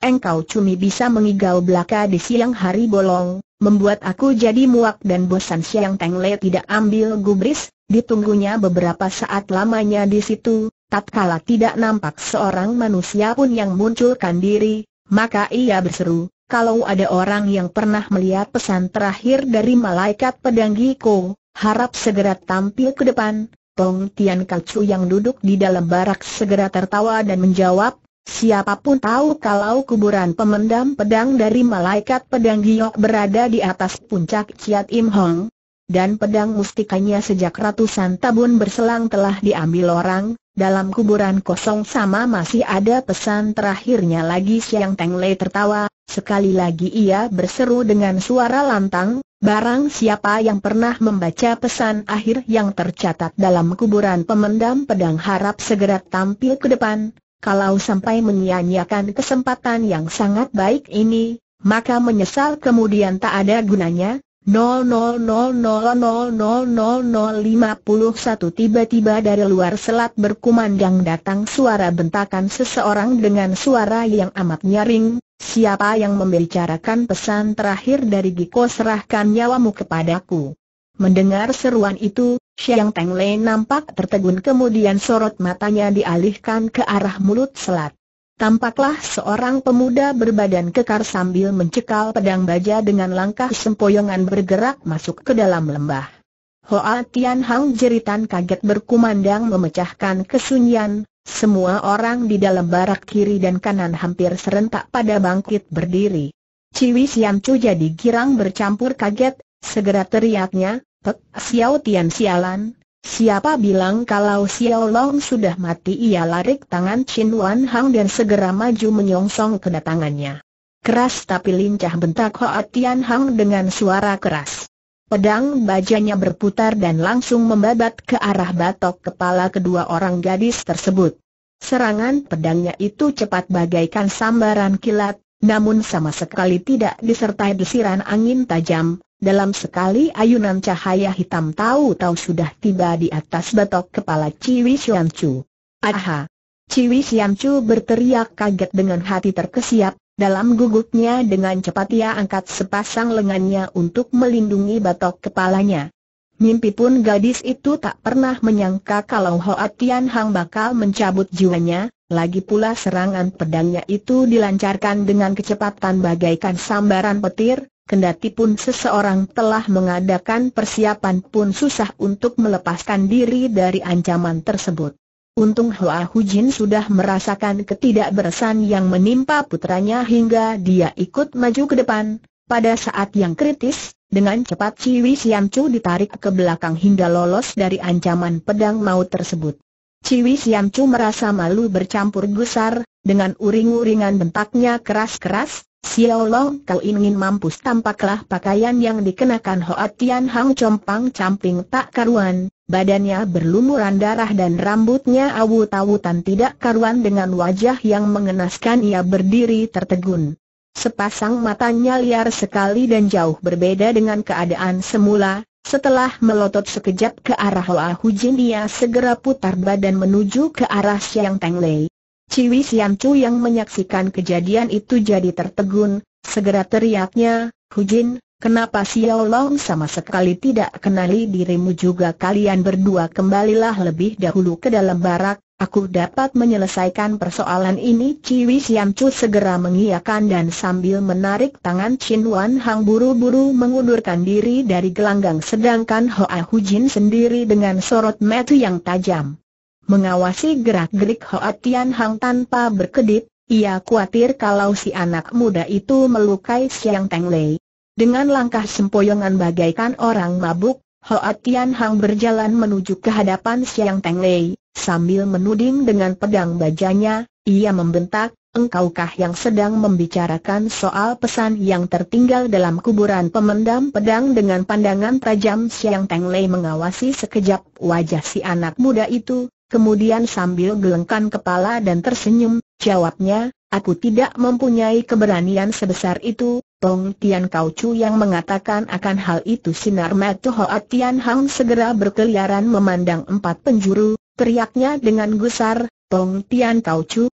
engkau cumi bisa mengigau belaka di siang hari bolong, membuat aku jadi muak dan bosan. Siang Teng Lei tidak ambil gubris, ditunggunya beberapa saat lamanya di situ. Tatkala tidak nampak seorang manusia pun yang munculkan diri, maka ia berseru, kalau ada orang yang pernah melihat pesan terakhir dari malaikat pedang Giko, harap segera tampil ke depan. Tong Tian Kau Chu yang duduk di dalam barak segera tertawa dan menjawab, siapapun tahu kalau kuburan pemendam pedang dari malaikat pedang Giok berada di atas puncak Chiat Im Hong, dan pedang mustikanya sejak ratusan tahun berselang telah diambil orang. Dalam kuburan kosong sama masih ada pesan terakhirnya lagi. Siang Teng Lei tertawa, sekali lagi ia berseru dengan suara lantang, barang siapa yang pernah membaca pesan akhir yang tercatat dalam kuburan pemendam pedang harap segera tampil ke depan. Kalau sampai menyia-nyiakan kesempatan yang sangat baik ini, maka menyesal kemudian tak ada gunanya. nol nol nol nol nol nol nol nol lima puluh satu. Tiba-tiba dari luar selat berkumandang datang suara bentakan seseorang dengan suara yang amat nyaring, siapa yang membicarakan pesan terakhir dari Giko, serahkan nyawamu kepadaku. Mendengar seruan itu, Siang Teng Lei nampak tertegun, kemudian sorot matanya dialihkan ke arah mulut selat. Tampaklah seorang pemuda berbadan kekar sambil mencekal pedang baja dengan langkah sempoyongan bergerak masuk ke dalam lembah. Hoa Tian Hang jeritan kaget berkumandang memecahkan kesunyian. Semua orang di dalam barak kiri dan kanan hampir serentak pada bangkit berdiri. Ciwi Siam Chu jadi girang bercampur kaget, segera teriaknya, Pek Xiao Tian sialan. Siapa bilang kalau Xiao Long sudah mati? Ia larik tangan Chin Wan Hang dan segera maju menyongsong kedatangannya. Keras tapi lincah, bentak Hoa Tian Hang dengan suara keras. Pedang bajanya berputar dan langsung membabat ke arah batok kepala kedua orang gadis tersebut. Serangan pedangnya itu cepat bagaikan sambaran kilat, namun sama sekali tidak disertai desiran angin tajam. Dalam sekali ayunan cahaya hitam tahu-tahu sudah tiba di atas batok kepala Ciwi Siam Chu. Aha! Ciwi Siam Chu berteriak kaget dengan hati terkesiap. Dalam gugupnya dengan cepat ia angkat sepasang lengannya untuk melindungi batok kepalanya. Mimpi pun gadis itu tak pernah menyangka kalau Hoa Tian Hang bakal mencabut jiwanya. Lagi pula serangan pedangnya itu dilancarkan dengan kecepatan bagaikan sambaran petir. Kendati pun seseorang telah mengadakan persiapan pun susah untuk melepaskan diri dari ancaman tersebut. Untung Hoa Hujin sudah merasakan ketidakberesan yang menimpa putranya hingga dia ikut maju ke depan. Pada saat yang kritis, dengan cepat Ciwi Siam Chu ditarik ke belakang hingga lolos dari ancaman pedang maut tersebut. Ciwi Siam Chu merasa malu bercampur gusar, dengan uring-uringan bentaknya keras-keras, Xiao Long, kau ingin mampus? Tampaklah pakaian yang dikenakan Hoa Tian Hang compang-camping tak karuan, badannya berlumuran darah dan rambutnya awut-awutan tidak karuan. Dengan wajah yang mengenaskan ia berdiri tertegun. Sepasang matanya liar sekali dan jauh berbeda dengan keadaan semula. Setelah melotot sekejap ke arah Hoa Hujin, ia segera putar badan menuju ke arah Siang Teng Lei. Ciwi Siam Chu yang menyaksikan kejadian itu jadi tertegun, segera teriaknya, Hujin, kenapa Xiao Long sama sekali tidak kenali dirimu juga? Kalian berdua kembalilah lebih dahulu ke dalam barak, aku dapat menyelesaikan persoalan ini. Ciwi Siam Chu segera mengiyakan dan sambil menarik tangan Chin Wan Hang buru-buru mengundurkan diri dari gelanggang, sedangkan Hoa Hujin sendiri dengan sorot mata yang tajam mengawasi gerak-gerik Hoa Tian Hang tanpa berkedip. Ia khawatir kalau si anak muda itu melukai Siang Teng Lei. Dengan langkah sempoyongan bagaikan orang mabuk, Hoa Tian Hang berjalan menuju ke hadapan Siang Teng Lei. Sambil menuding dengan pedang bajanya, ia membentak, engkaukah yang sedang membicarakan soal pesan yang tertinggal dalam kuburan pemendam pedang? Dengan pandangan tajam Siang Teng Lei mengawasi sekejap wajah si anak muda itu. Kemudian sambil gelengkan kepala dan tersenyum, jawabnya, aku tidak mempunyai keberanian sebesar itu. Tong Tian Kau Chu yang mengatakan akan hal itu. Sinar mata Hoa Tian Hang segera berkeliaran memandang empat penjuru, teriaknya dengan gusar, Tong Tian Kau Chu,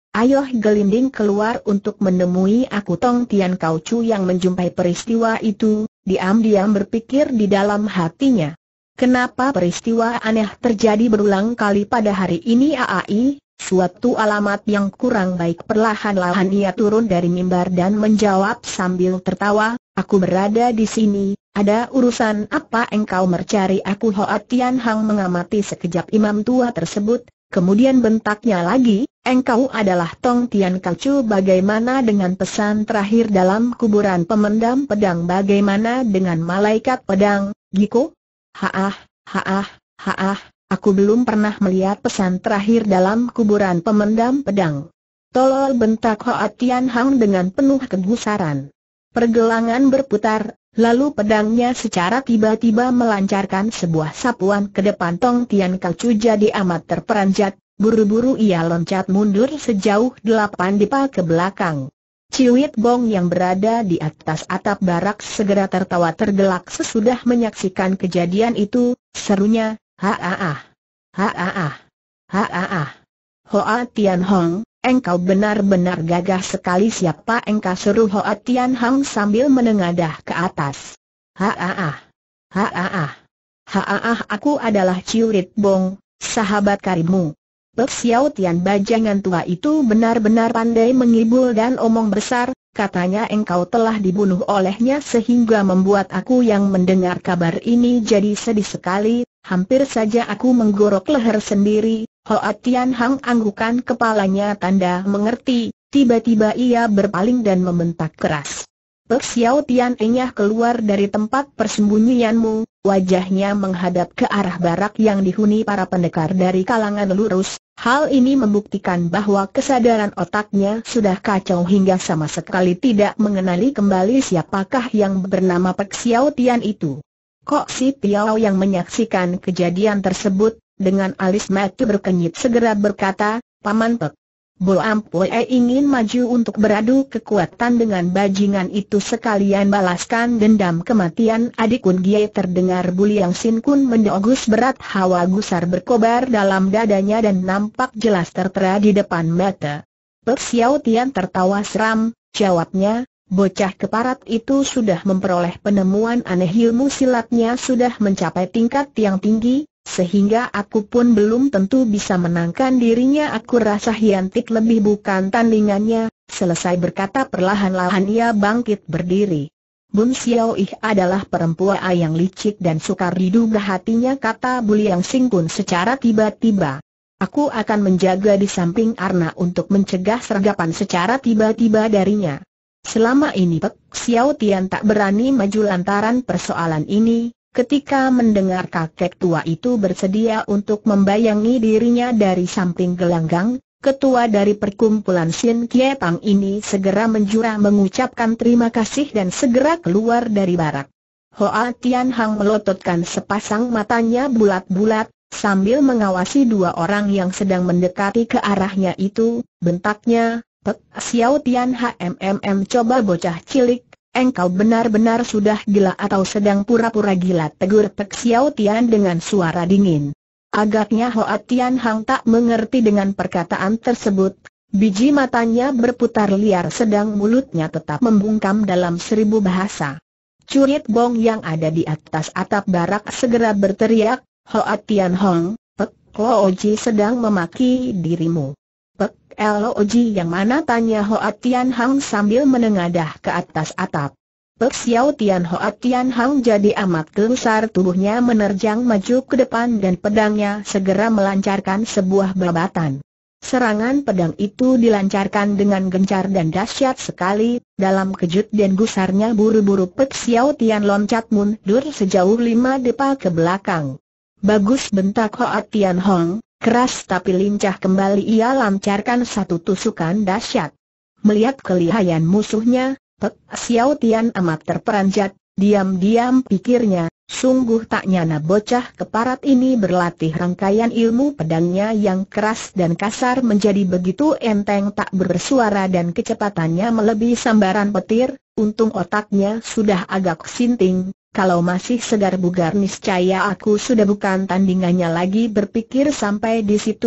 Ayo gelinding keluar untuk menemui aku. Tong Tian Kau Chu yang menjumpai peristiwa itu, diam-diam berpikir di dalam hatinya. Kenapa peristiwa aneh terjadi berulang kali pada hari ini? Aai, suatu alamat yang kurang baik. Perlahan-lahan ia turun dari mimbar dan menjawab sambil tertawa, aku berada di sini, ada urusan apa engkau mencari aku? Hoa Tian Hang mengamati sekejap imam tua tersebut, kemudian bentaknya lagi, engkau adalah Tong Tian Kau Chu. Bagaimana dengan pesan terakhir dalam kuburan pemendam pedang? Bagaimana dengan malaikat pedang, Giko? Haah, haah, haah, aku belum pernah melihat pesan terakhir dalam kuburan pemendam pedang. Tolol, bentak Hoa Tian Hang dengan penuh kegusaran. Pergelangan berputar, lalu pedangnya secara tiba-tiba melancarkan sebuah sapuan ke depan Tong Tian Kau Chu. Jadi amat terperanjat, buru-buru ia loncat mundur sejauh delapan depa ke belakang. Ciwit Bong yang berada di atas atap barak segera tertawa tergelak sesudah menyaksikan kejadian itu, serunya, ha-ah, ha-ah, ha-ah. Hoa Tian Hang, engkau benar-benar gagah sekali. Siapa engkau? Seru Hoa Tian Hang sambil menengadah ke atas. Ha-ah, ha-ah, ha-ah, aku adalah Ciwit Bong, sahabat karibmu. Pek Xiao Tian, bajangan tua itu benar-benar pandai mengibul dan omong besar, katanya engkau telah dibunuh olehnya sehingga membuat aku yang mendengar kabar ini jadi sedih sekali, hampir saja aku menggorok leher sendiri. Hoa Tian Hang anggukan kepalanya tanda mengerti, tiba-tiba ia berpaling dan membentak keras. Pek Xiao Tian, enyah keluar dari tempat persembunyianmu. Wajahnya menghadap ke arah barak yang dihuni para pendekar dari kalangan lurus. Hal ini membuktikan bahwa kesadaran otaknya sudah kacau hingga sama sekali tidak mengenali kembali siapakah yang bernama Pek Xiao Tian itu. Kok si Piao yang menyaksikan kejadian tersebut, dengan alis mata berkenyit segera berkata, Paman Pek Bo Ampoi ingin maju untuk beradu kekuatan dengan bajingan itu sekalian balaskan dendam kematian adik Kun Gie. Terdengar Buliang Sin Kun mendogus berat, hawa gusar berkobar dalam dadanya dan nampak jelas tertera di depan mata. Pek Xiao Tian tertawa seram, jawabnya, bocah keparat itu sudah memperoleh penemuan aneh, ilmu silatnya sudah mencapai tingkat yang tinggi, sehingga aku pun belum tentu bisa menangkan dirinya. Aku rasa Hiantik lebih bukan tandingannya. Selesai berkata perlahan-lahan ia bangkit berdiri. Bun Xiao Ih adalah perempuan yang licik dan sukar diduga hatinya, kata Buliang Sin Kun secara tiba-tiba. Aku akan menjaga di samping Arna untuk mencegah sergapan secara tiba-tiba darinya. Selama ini Pek Xiao Tian tak berani maju lantaran persoalan ini. Ketika mendengar kakek tua itu bersedia untuk membayangi dirinya dari samping gelanggang, ketua dari perkumpulan Sin Kie Tang ini segera menjura mengucapkan terima kasih dan segera keluar dari barak. Hoa Tian Hang melototkan sepasang matanya bulat-bulat, sambil mengawasi dua orang yang sedang mendekati ke arahnya itu, bentaknya, Pek Xiao Tian, hmm, coba bocah cilik, engkau benar-benar sudah gila atau sedang pura-pura gila, tegur Pek Xiao Tian dengan suara dingin. Agaknya Hoa Tian Hang tak mengerti dengan perkataan tersebut, biji matanya berputar liar sedang mulutnya tetap membungkam dalam seribu bahasa. Curit Bong yang ada di atas atap barak segera berteriak, Hoa Tian Hang, Pek Lo Ji sedang memaki dirimu. Pek Lo Ji yang mana, tanya Hoa Tian Hang sambil menengadah ke atas atap. Pek Xiao Tian, Hoa Tian Hang jadi amat gusar, tubuhnya menerjang maju ke depan dan pedangnya segera melancarkan sebuah babatan. Serangan pedang itu dilancarkan dengan gencar dan dahsyat sekali. Dalam kejut dan gusarnya buru-buru Pek Xiao Tian loncat mundur sejauh lima depa ke belakang. Bagus, bentak Hoa Tian Hang, keras tapi lincah kembali ia lancarkan satu tusukan dahsyat. Melihat kelihayan musuhnya, Pek Xiao Tian amat terperanjat. Diam-diam pikirnya, sungguh tak nyana bocah keparat ini berlatih rangkaian ilmu pedangnya yang keras dan kasar menjadi begitu enteng, tak bersuara dan kecepatannya melebihi sambaran petir. Untung otaknya sudah agak sinting, kalau masih segar bugar niscaya aku sudah bukan tandingannya lagi. Berpikir sampai di situ,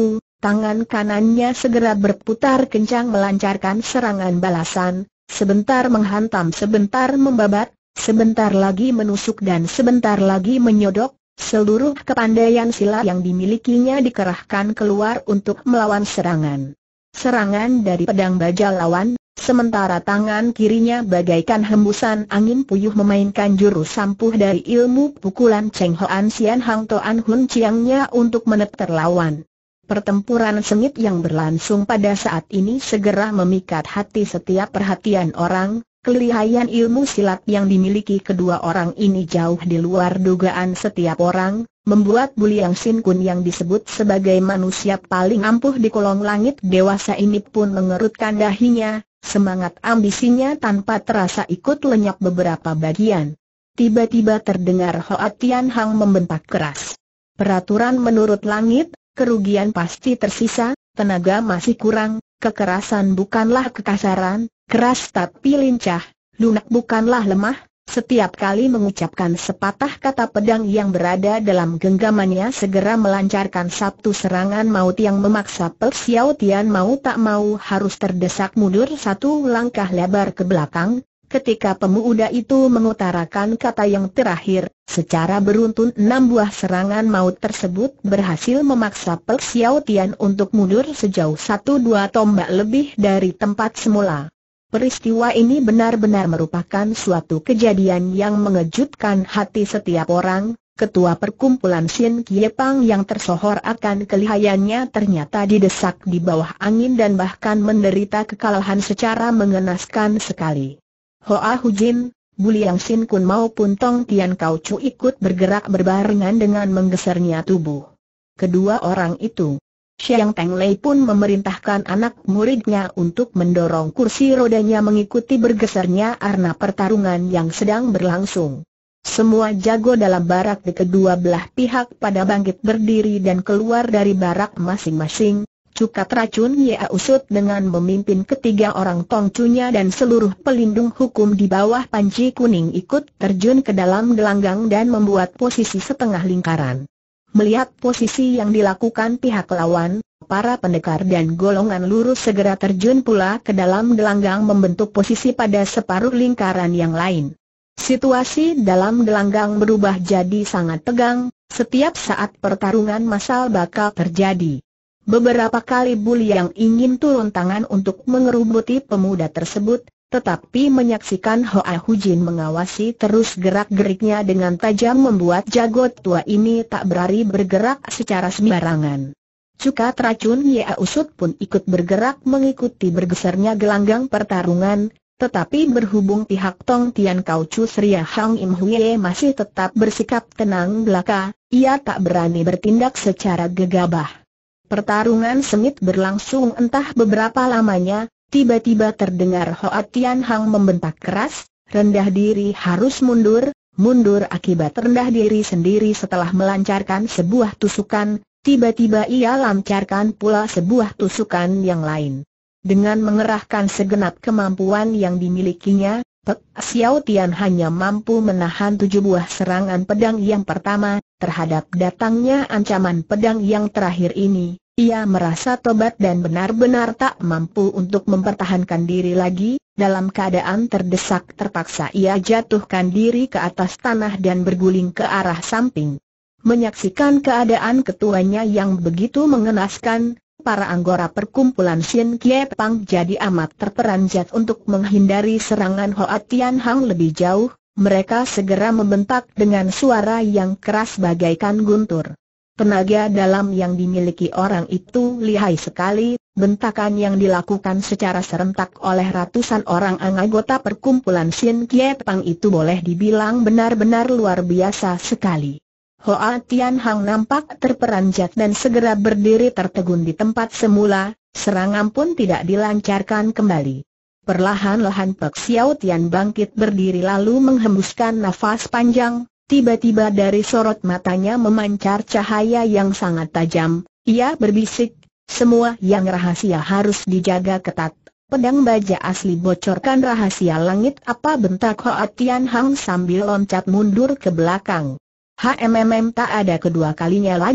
tangan kanannya segera berputar kencang melancarkan serangan balasan, sebentar menghantam, sebentar membabat, sebentar lagi menusuk dan sebentar lagi menyodok. Seluruh kepandaian silat yang dimilikinya dikerahkan keluar untuk melawan serangan. Serangan dari pedang baja lawan, sementara tangan kirinya bagaikan hembusan angin puyuh memainkan jurus sampuh dari ilmu pukulan Cheng Hoan Sian Hang Toan Hun Chiangnya untuk meneter lawan. Pertempuran sengit yang berlangsung pada saat ini segera memikat hati setiap perhatian orang. Kelihayan ilmu silat yang dimiliki kedua orang ini jauh di luar dugaan setiap orang, membuat Buliang Sin Kun yang disebut sebagai manusia paling ampuh di kolong langit dewasa ini pun mengerutkan dahinya, semangat ambisinya tanpa terasa ikut lenyap beberapa bagian. Tiba-tiba terdengar Hoa Tian Hang membentak keras. Peraturan menurut langit, kerugian pasti tersisa, tenaga masih kurang, kekerasan bukanlah kekasaran. Keras tapi lincah, lunak bukanlah lemah. Setiap kali mengucapkan sepatah kata pedang yang berada dalam genggamannya segera melancarkan satu serangan maut yang memaksa Pek Xiao Tian mau tak mau harus terdesak mundur satu langkah lebar ke belakang. Ketika pemuda itu mengutarakan kata yang terakhir, secara beruntun enam buah serangan maut tersebut berhasil memaksa Pek Xiao Tian untuk mundur sejauh satu dua tombak lebih dari tempat semula. Peristiwa ini benar-benar merupakan suatu kejadian yang mengejutkan hati setiap orang. Ketua perkumpulan Sin Kie Pang yang tersohor akan kelihayannya ternyata didesak di bawah angin dan bahkan menderita kekalahan secara mengenaskan sekali. Hoa Hujin, Buliang Sin Kun maupun Tong Tian Kau Chu ikut bergerak berbarengan dengan menggesernya tubuh kedua orang itu. Siang Teng Lei pun memerintahkan anak muridnya untuk mendorong kursi rodanya mengikuti bergesernya arena pertarungan yang sedang berlangsung. Semua jago dalam barak di kedua belah pihak pada bangkit berdiri dan keluar dari barak masing-masing. Cukat racun Yea Usut dengan memimpin ketiga orang tongcunya dan seluruh pelindung hukum di bawah panci kuning ikut terjun ke dalam gelanggang dan membuat posisi setengah lingkaran. Melihat posisi yang dilakukan pihak lawan, para pendekar dan golongan lurus segera terjun pula ke dalam gelanggang membentuk posisi pada separuh lingkaran yang lain. Situasi dalam gelanggang berubah jadi sangat tegang, setiap saat pertarungan massal bakal terjadi. Beberapa kali Buliang ingin turun tangan untuk mengerubuti pemuda tersebut, tetapi menyaksikan Hoa Hujin mengawasi terus gerak-geriknya dengan tajam membuat jago tua ini tak berani bergerak secara sembarangan. Cukat racun Yea Usut pun ikut bergerak mengikuti bergesernya gelanggang pertarungan, tetapi berhubung pihak Tong Tian Kau Chu Sria Hang Im Hue masih tetap bersikap tenang belaka, ia tak berani bertindak secara gegabah. Pertarungan sengit berlangsung entah beberapa lamanya. Tiba-tiba terdengar Hoa Tian Hang membentak keras, rendah diri harus mundur, mundur akibat rendah diri sendiri. Setelah melancarkan sebuah tusukan, tiba-tiba ia lancarkan pula sebuah tusukan yang lain. Dengan mengerahkan segenap kemampuan yang dimilikinya, Pek Xiao Tian hanya mampu menahan tujuh buah serangan pedang yang pertama. Terhadap datangnya ancaman pedang yang terakhir ini, ia merasa tobat dan benar-benar tak mampu untuk mempertahankan diri lagi. Dalam keadaan terdesak terpaksa ia jatuhkan diri ke atas tanah dan berguling ke arah samping. Menyaksikan keadaan ketuanya yang begitu mengenaskan, para anggota perkumpulan Sin Kie Pang jadi amat terperanjat untuk menghindari serangan Hoa Tian Hang lebih jauh. Mereka segera membentak dengan suara yang keras bagaikan guntur. Tenaga dalam yang dimiliki orang itu lihai sekali. Bentakan yang dilakukan secara serentak oleh ratusan orang anggota perkumpulan Sin Kie Pang itu boleh dibilang benar-benar luar biasa sekali. Hoa Tian Hang nampak terperanjat dan segera berdiri tertegun di tempat semula. Serangan pun tidak dilancarkan kembali. Perlahan-lahan Pek Xiao Tian bangkit berdiri lalu menghembuskan nafas panjang. Tiba-tiba dari sorot matanya memancar cahaya yang sangat tajam. Ia berbisik, semua yang rahasia harus dijaga ketat. Pedang baja asli bocorkan rahasia langit apa, bentak Hoa Tian Hang sambil loncat mundur ke belakang. Hmm tak ada kedua kalinya lagi,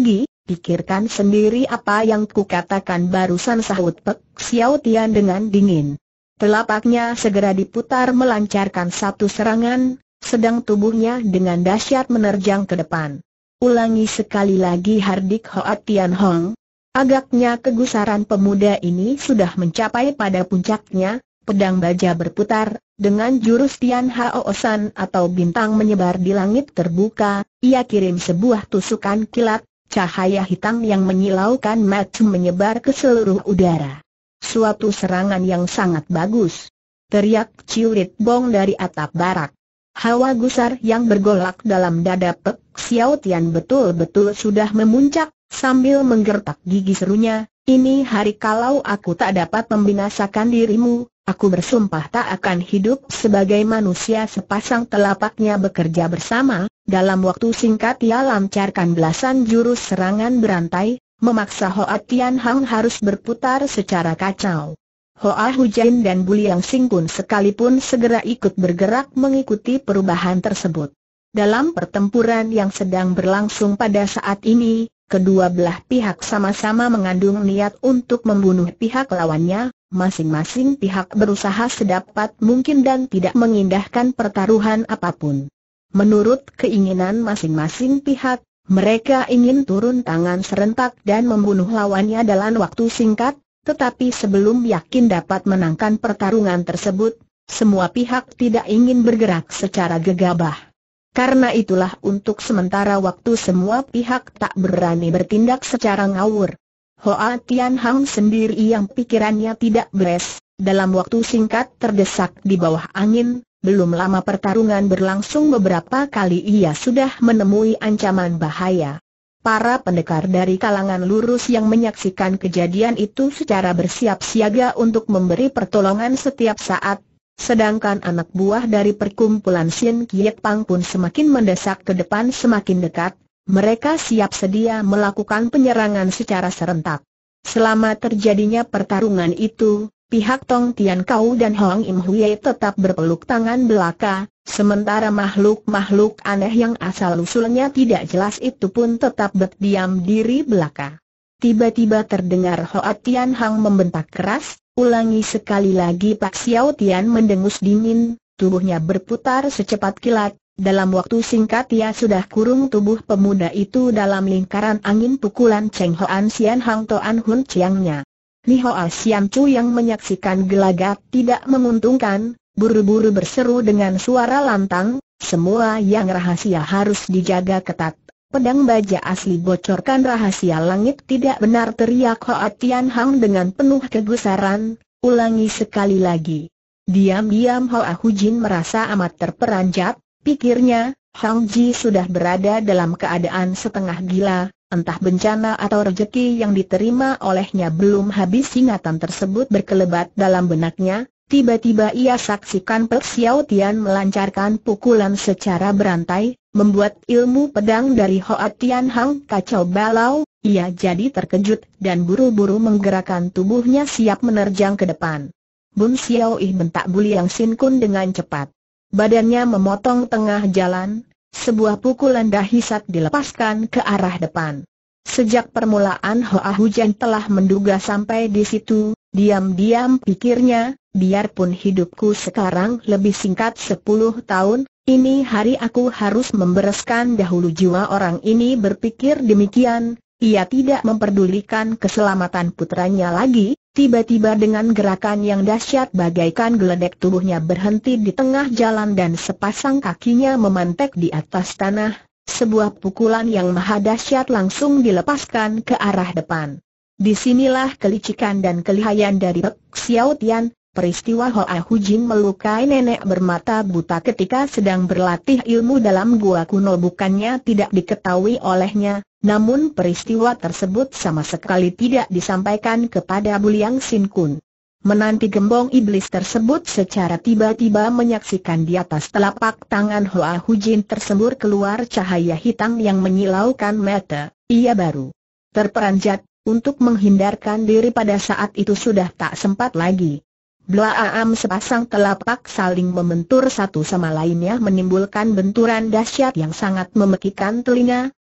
pikirkan sendiri apa yang kukatakan barusan, sahut Pek Xiao Tian dengan dingin. Telapaknya segera diputar melancarkan satu serangan, sedang tubuhnya dengan dahsyat menerjang ke depan. Ulangi sekali lagi, hardik Hoa Tian Hong. Agaknya kegusaran pemuda ini sudah mencapai pada puncaknya. Pedang baja berputar, dengan jurus Tian Hao San atau bintang menyebar di langit terbuka, ia kirim sebuah tusukan kilat, cahaya hitam yang menyilaukan mata menyebar ke seluruh udara. Suatu serangan yang sangat bagus, teriak Ciurit Bong dari atap barak. Hawa gusar yang bergolak dalam dada Pek Xiao Tian betul-betul sudah memuncak, sambil menggertak gigi serunya, ini hari kalau aku tak dapat membinasakan dirimu, aku bersumpah tak akan hidup sebagai manusia. Sepasang telapaknya bekerja bersama, dalam waktu singkat ia lancarkan belasan jurus serangan berantai, memaksa Hoa Tian Hang harus berputar secara kacau. Hoa Hujan dan Buliang Singkun sekalipun segera ikut bergerak mengikuti perubahan tersebut. Dalam pertempuran yang sedang berlangsung pada saat ini, kedua belah pihak sama-sama mengandung niat untuk membunuh pihak lawannya. Masing-masing pihak berusaha sedapat mungkin dan tidak mengindahkan pertaruhan apapun. Menurut keinginan masing-masing pihak, mereka ingin turun tangan serentak dan membunuh lawannya dalam waktu singkat. Tetapi sebelum yakin dapat menangkan pertarungan tersebut, semua pihak tidak ingin bergerak secara gegabah. Karena itulah untuk sementara waktu semua pihak tak berani bertindak secara ngawur. Hoa Tian Hang sendiri yang pikirannya tidak beres, dalam waktu singkat terdesak di bawah angin. Belum lama pertarungan berlangsung beberapa kali ia sudah menemui ancaman bahaya. Para pendekar dari kalangan lurus yang menyaksikan kejadian itu secara bersiap siaga untuk memberi pertolongan setiap saat, sedangkan anak buah dari perkumpulan Sin Kiat Pang pun semakin mendesak ke depan semakin dekat. Mereka siap sedia melakukan penyerangan secara serentak. Selama terjadinya pertarungan itu, pihak Tong Tian Kau dan Hong Im Hui tetap berpeluk tangan belaka, sementara makhluk-makhluk aneh yang asal-usulnya tidak jelas itu pun tetap berdiam diri belaka. Tiba-tiba terdengar Hoa Tian Hang membentak keras, ulangi sekali lagi. Pak Xiao Tian mendengus dingin, tubuhnya berputar secepat kilat. Dalam waktu singkat ia sudah kurung tubuh pemuda itu dalam lingkaran angin pukulan Cheng Hoan Sian Hang Toan Hun Chiangnya. Ni Hoa Sian Chu yang menyaksikan gelagat tidak menguntungkan, buru-buru berseru dengan suara lantang, semua yang rahasia harus dijaga ketat. Pedang baja asli bocorkan rahasia langit tidak benar, teriak Hoa Tian Hang dengan penuh kegusaran, ulangi sekali lagi. Diam-diam Hoa Hujin merasa amat terperanjat. Pikirnya, Hang Ji sudah berada dalam keadaan setengah gila, entah bencana atau rezeki yang diterima olehnya. Belum habis ingatan tersebut berkelebat dalam benaknya, tiba-tiba ia saksikan Pek Xiao Tian melancarkan pukulan secara berantai, membuat ilmu pedang dari Hoa Tian Hang kacau balau. Ia jadi terkejut dan buru-buru menggerakkan tubuhnya siap menerjang ke depan. Bun Xiao Ih, bentak Buliang Sin Kun dengan cepat. Badannya memotong tengah jalan, sebuah pukulan dahsyat dilepaskan ke arah depan. Sejak permulaan Hoa Hujan telah menduga sampai di situ, diam-diam pikirnya, biarpun hidupku sekarang lebih singkat sepuluh tahun, ini hari aku harus membereskan dahulu jiwa orang ini. Berpikir demikian, ia tidak memperdulikan keselamatan putranya lagi. Tiba-tiba dengan gerakan yang dahsyat bagaikan geledek tubuhnya berhenti di tengah jalan dan sepasang kakinya memantek di atas tanah. Sebuah pukulan yang maha dahsyat langsung dilepaskan ke arah depan. Disinilah kelicikan dan kelihayan dari Pek Xiao Tian. Peristiwa Hoa Hujin melukai nenek bermata buta ketika sedang berlatih ilmu dalam gua kuno bukannya tidak diketahui olehnya. Namun peristiwa tersebut sama sekali tidak disampaikan kepada Buliang Sin Kun. Menanti gembong iblis tersebut secara tiba-tiba menyaksikan di atas telapak tangan Hoa Hujin tersembur keluar cahaya hitam yang menyilaukan mata. Ia baru terperanjat, untuk menghindarkan diri pada saat itu sudah tak sempat lagi. Blaam sepasang telapak saling membentur satu sama lainnya menimbulkan benturan dahsyat yang sangat memekikkan telinga.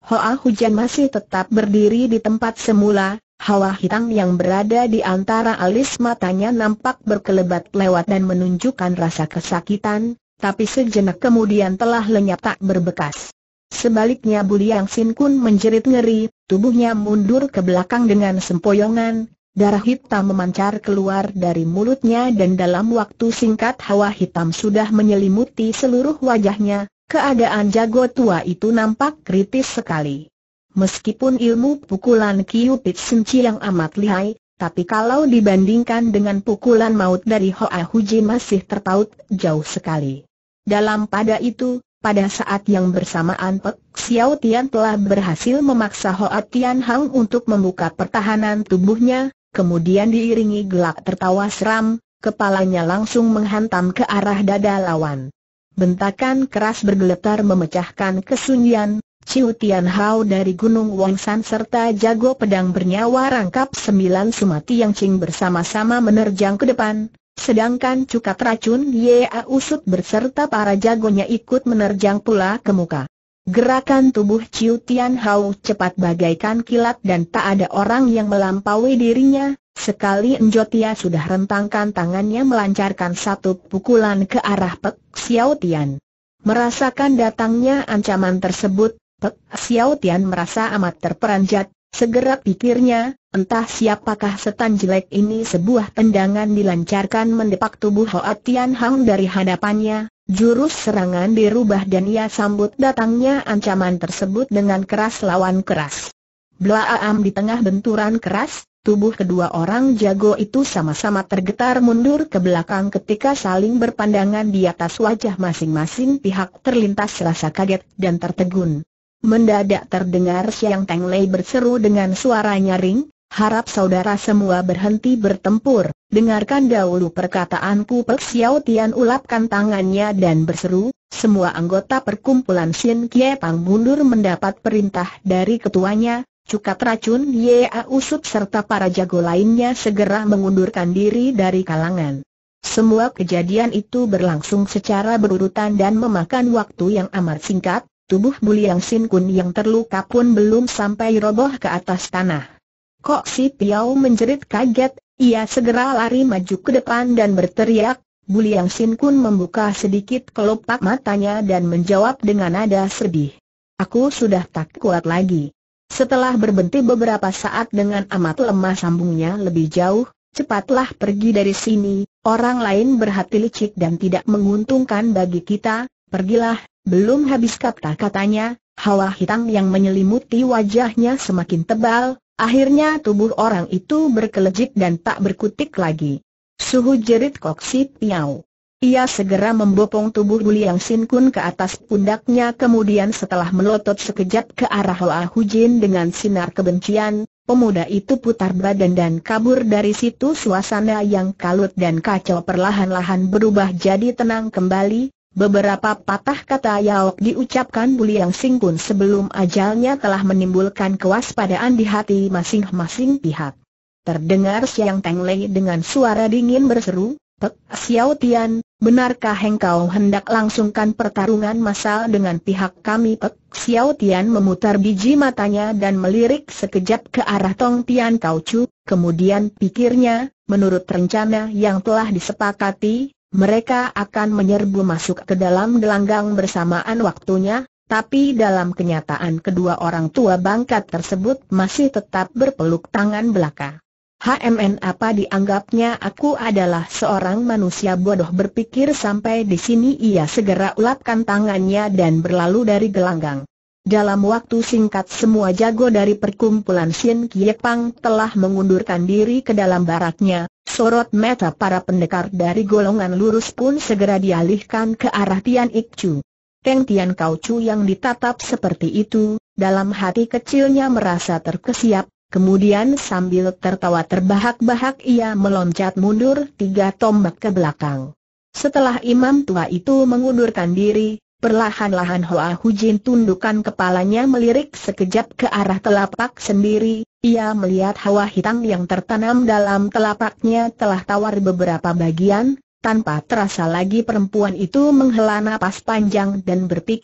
Hoa Hujan masih tetap berdiri di tempat semula. Hawa hitam yang berada di antara alis matanya nampak berkelebat lewat dan menunjukkan rasa kesakitan, tapi sejenak kemudian telah lenyap tak berbekas. Sebaliknya Bu Liang Sin Kun menjerit ngeri, tubuhnya mundur ke belakang dengan sempoyongan, darah hitam memancar keluar dari mulutnya dan dalam waktu singkat hawa hitam sudah menyelimuti seluruh wajahnya. Keadaan jago tua itu nampak kritis sekali. Meskipun ilmu pukulan Kiu Pit Senci yang amat lihai, tapi kalau dibandingkan dengan pukulan maut dari Hoa Hujin masih terpaut jauh sekali. Dalam pada itu, pada saat yang bersamaan Pek Xiao Tian telah berhasil memaksa Hoa Tian Hang untuk membuka pertahanan tubuhnya, kemudian diiringi gelak tertawa seram, kepalanya langsung menghantam ke arah dada lawan. Bentakan keras bergeletar memecahkan kesunyian. Ciu Tian Hao dari Gunung Wangsan serta jago pedang bernyawa rangkap sembilan Sumati yang Cing bersama-sama menerjang ke depan, sedangkan cukat racun Ye Usut berserta para jagonya ikut menerjang pula ke muka. Gerakan tubuh Ciu Tian Hao cepat bagaikan kilat dan tak ada orang yang melampaui dirinya. Sekali Enjotia sudah rentangkan tangannya melancarkan satu pukulan ke arah Pek Xiao Tian. Merasakan datangnya ancaman tersebut, Pek Xiao Tian merasa amat terperanjat. Segera pikirnya, entah siapakah setan jelek ini. Sebuah tendangan dilancarkan mendepak tubuh Hoa Tian Hang dari hadapannya. Jurus serangan dirubah dan ia sambut datangnya ancaman tersebut dengan keras lawan keras. Blaam di tengah benturan keras, tubuh kedua orang jago itu sama-sama tergetar mundur ke belakang ketika saling berpandangan. Di atas wajah masing-masing pihak terlintas rasa kaget dan tertegun. Mendadak terdengar Siang Teng Lei berseru dengan suara nyaring, "Harap saudara semua berhenti bertempur, dengarkan dahulu perkataanku." Pek Xiao Tian ulapkan tangannya dan berseru, semua anggota perkumpulan Sin Kie Pang mundur mendapat perintah dari ketuanya. Cukat racun Ye Usut serta para jago lainnya segera mengundurkan diri dari kalangan. Semua kejadian itu berlangsung secara berurutan dan memakan waktu yang amat singkat. Tubuh Bu Liang Sin Kun yang terluka pun belum sampai roboh ke atas tanah. Kok Si Piao menjerit kaget, ia segera lari maju ke depan dan berteriak. Bu Liang Sin Kun membuka sedikit kelopak matanya dan menjawab dengan nada sedih, "Aku sudah tak kuat lagi." Setelah berhenti beberapa saat dengan amat lemah sambungnya lebih jauh, "Cepatlah pergi dari sini, orang lain berhati licik dan tidak menguntungkan bagi kita, pergilah." Belum habis kata-katanya, hawa hitam yang menyelimuti wajahnya semakin tebal, akhirnya tubuh orang itu berkelejik dan tak berkutik lagi. "Suhu!" jerit Kok Si Piao. Ia segera membopong tubuh Bu Liang Sin Kun ke atas pundaknya, kemudian setelah melotot sekejap ke arah Hoa Hujin dengan sinar kebencian, pemuda itu putar badan dan kabur. Dari situ suasana yang kalut dan kacau perlahan-lahan berubah jadi tenang kembali. Beberapa patah kata yaok diucapkan Bu Liang Sin Kun sebelum ajalnya telah menimbulkan kewaspadaan di hati masing-masing pihak. Terdengar Siang Teng Lei dengan suara dingin berseru, "Pek Xiao Tian, benarkah engkau hendak langsungkan pertarungan massal dengan pihak kami?" Pek Xiao Tian memutar biji matanya dan melirik sekejap ke arah Tong Tian Kau Chu, kemudian pikirnya, menurut rencana yang telah disepakati, mereka akan menyerbu masuk ke dalam gelanggang bersamaan waktunya, tapi dalam kenyataan kedua orang tua bangkat tersebut masih tetap berpeluk tangan belaka. "Hmm, apa dianggapnya aku adalah seorang manusia bodoh?" Berpikir sampai di sini ia segera ulapkan tangannya dan berlalu dari gelanggang. Dalam waktu singkat semua jago dari perkumpulan Sin Kie Pang telah mengundurkan diri ke dalam baraknya. Sorot mata para pendekar dari golongan lurus pun segera dialihkan ke arah Tian Ik Chu. Teng Tian Kau Chu yang ditatap seperti itu, dalam hati kecilnya merasa terkesiap. Kemudian sambil tertawa terbahak-bahak ia meloncat mundur tiga tombak ke belakang. Setelah imam tua itu mengundurkan diri, perlahan-lahan Hoa Hujin tundukkan kepalanya melirik sekejap ke arah telapak sendiri. Ia melihat hawa hitam yang tertanam dalam telapaknya telah tawar beberapa bagian. Tanpa terasa lagi perempuan itu menghela napas panjang dan berpikir,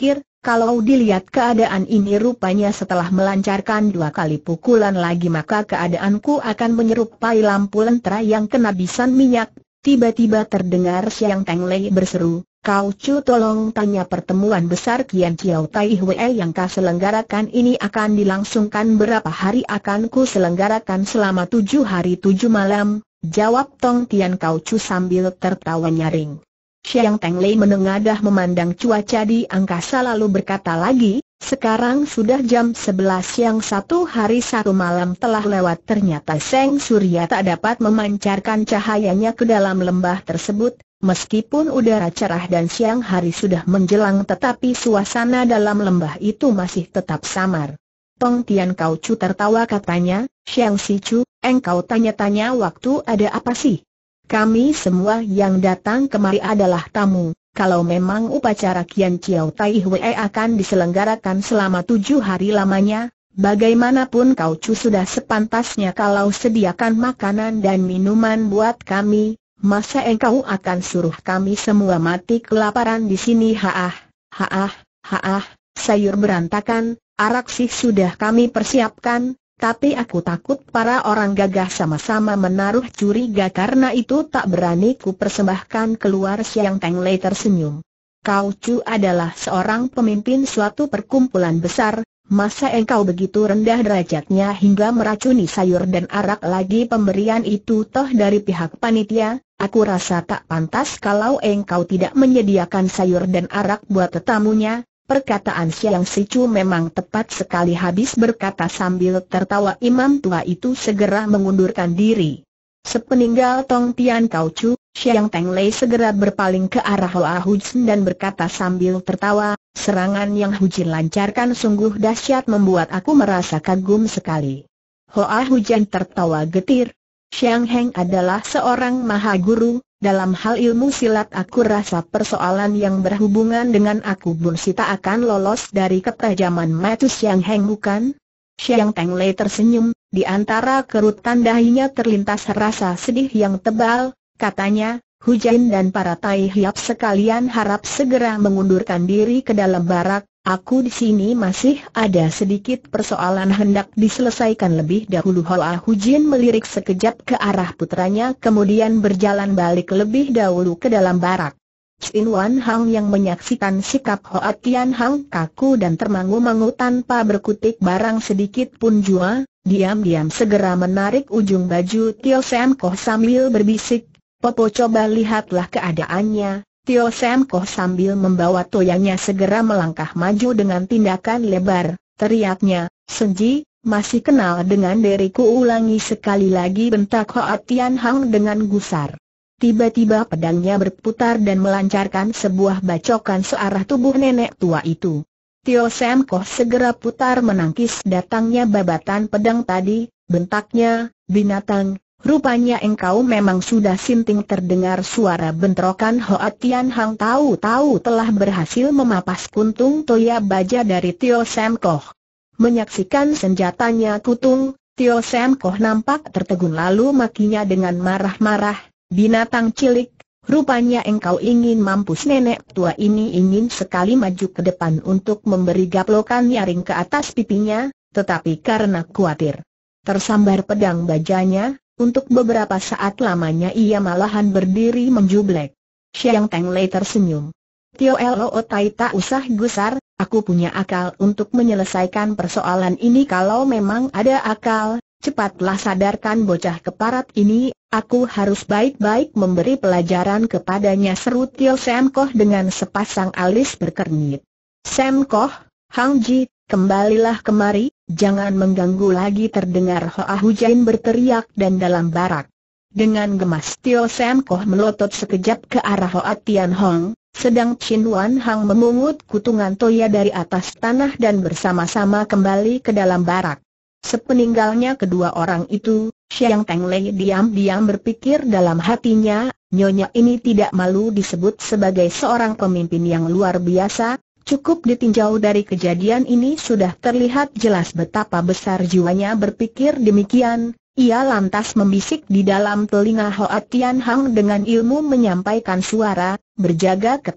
Kalau dilihat keadaan ini rupanya setelah melancarkan dua kali pukulan lagi maka keadaanku akan menyerupai lampu lentera yang kena bisan minyak. Tiba-tiba terdengar Siang Teng Lei berseru, "Kau Cu, tolong tanya pertemuan besar Kian Chiao Tai Hwe yang kau selenggarakan ini akan dilangsungkan berapa hari?" "Akan ku selenggarakan selama tujuh hari tujuh malam," jawab Tong Tian Kau Cu sambil tertawa nyaring. Siang Teng Lei menengadah memandang cuaca di angkasa lalu berkata lagi, "Sekarang sudah jam sebelas siang, satu hari satu malam telah lewat. Ternyata Seng Surya tak dapat memancarkan cahayanya ke dalam lembah tersebut. Meskipun udara cerah dan siang hari sudah menjelang tetapi suasana dalam lembah itu masih tetap samar." Tong Tian Kau Cu tertawa katanya, "Siang Si Cu, engkau tanya-tanya waktu ada apa sih? Kami semua yang datang kemari adalah tamu. Kalau memang upacara Kian Chiao Tai Hwe akan diselenggarakan selama tujuh hari lamanya, bagaimanapun Kau Cu sudah sepantasnya kalau sediakan makanan dan minuman buat kami. Masa engkau akan suruh kami semua mati kelaparan di sini?" "Haah, haah, haah, sayur berantakan, arak sih sudah kami persiapkan, tapi aku takut para orang gagah sama-sama menaruh curiga, karena itu tak berani ku persembahkan keluar." Siang Teng Lei tersenyum. "Kau Cu adalah seorang pemimpin suatu perkumpulan besar, masa engkau begitu rendah derajatnya hingga meracuni sayur dan arak? Lagi pemberian itu toh dari pihak panitia. Aku rasa tak pantas kalau engkau tidak menyediakan sayur dan arak buat tetamunya." Perkataan Siang Si Cu memang tepat sekali. Habis berkata sambil tertawa, imam tua itu segera mengundurkan diri. Sepeninggal Tong Tian Kau Cu, Siang Teng Lei segera berpaling ke arah Hoa Hujin dan berkata sambil tertawa, "Serangan yang Hujin lancarkan sungguh dahsyat, membuat aku merasa kagum sekali." Hoa Hujin tertawa getir. "Siang Heng adalah seorang mahaguru. Dalam hal ilmu silat aku rasa persoalan yang berhubungan dengan aku Bun Si tak akan lolos dari ketajaman mata Siang Heng, bukan?" Siang Teng Lei tersenyum, di antara kerutan dahinya terlintas rasa sedih yang tebal. Katanya, "Hujin dan para Tai Hiap sekalian harap segera mengundurkan diri ke dalam barak. Aku di sini masih ada sedikit persoalan hendak diselesaikan lebih dahulu." Hoa Hujin melirik sekejap ke arah putranya kemudian berjalan balik lebih dahulu ke dalam barak. Chin Wan Hang yang menyaksikan sikap Hoa Tian Hang kaku dan termangu-mangu tanpa berkutik barang sedikit pun jua, diam-diam segera menarik ujung baju Tio Sam Koh sambil berbisik, "Popo, coba lihatlah keadaannya." Tio Sam Koh sambil membawa toyanya segera melangkah maju dengan tindakan lebar, teriaknya, "Senji, masih kenal dengan diriku?" "Ulangi sekali lagi," bentak Hoa Tian Hang dengan gusar. Tiba-tiba pedangnya berputar dan melancarkan sebuah bacokan searah tubuh nenek tua itu. Tio Sam Koh segera putar menangkis datangnya babatan pedang tadi, bentaknya, "Binatang! Rupanya engkau memang sudah sinting." Terdengar suara bentrokan. Hoa Tian Hang tahu-tahu telah berhasil memapas kuntung toya baja dari Tio Sam Koh. Menyaksikan senjatanya kutung, Tio Sam Koh nampak tertegun lalu makinya dengan marah-marah, "Binatang cilik, rupanya engkau ingin mampus." Nenek tua ini ingin sekali maju ke depan untuk memberi gaplokan nyaring ke atas pipinya, tetapi karena khawatir tersambar pedang bajanya, untuk beberapa saat lamanya ia malahan berdiri menjublek. Siang Teng Lei tersenyum. "Tio Lo Tai, tak usah gusar, aku punya akal untuk menyelesaikan persoalan ini." "Kalau memang ada akal, cepatlah sadarkan bocah keparat ini, aku harus baik-baik memberi pelajaran kepadanya," seru Tio Sam Koh dengan sepasang alis berkernyit. "Sam Koh, Hang Ji, kembalilah kemari, jangan mengganggu lagi!" terdengar Hoa Hujin berteriak dan dalam barak. Dengan gemas Tio Sam Koh melotot sekejap ke arah Hoa Tian Hang, sedang Chin Wan Hang memungut kutungan toya dari atas tanah dan bersama-sama kembali ke dalam barak. Sepeninggalnya kedua orang itu, Siang Teng Lei diam-diam berpikir dalam hatinya, "Nyonya ini tidak malu disebut sebagai seorang pemimpin yang luar biasa." Cukup ditinjau dari kejadian ini sudah terlihat jelas betapa besar jiwanya. Berpikir demikian, ia lantas membisik di dalam telinga Hoa Tian Hang dengan ilmu menyampaikan suara, "Berjaga ketat,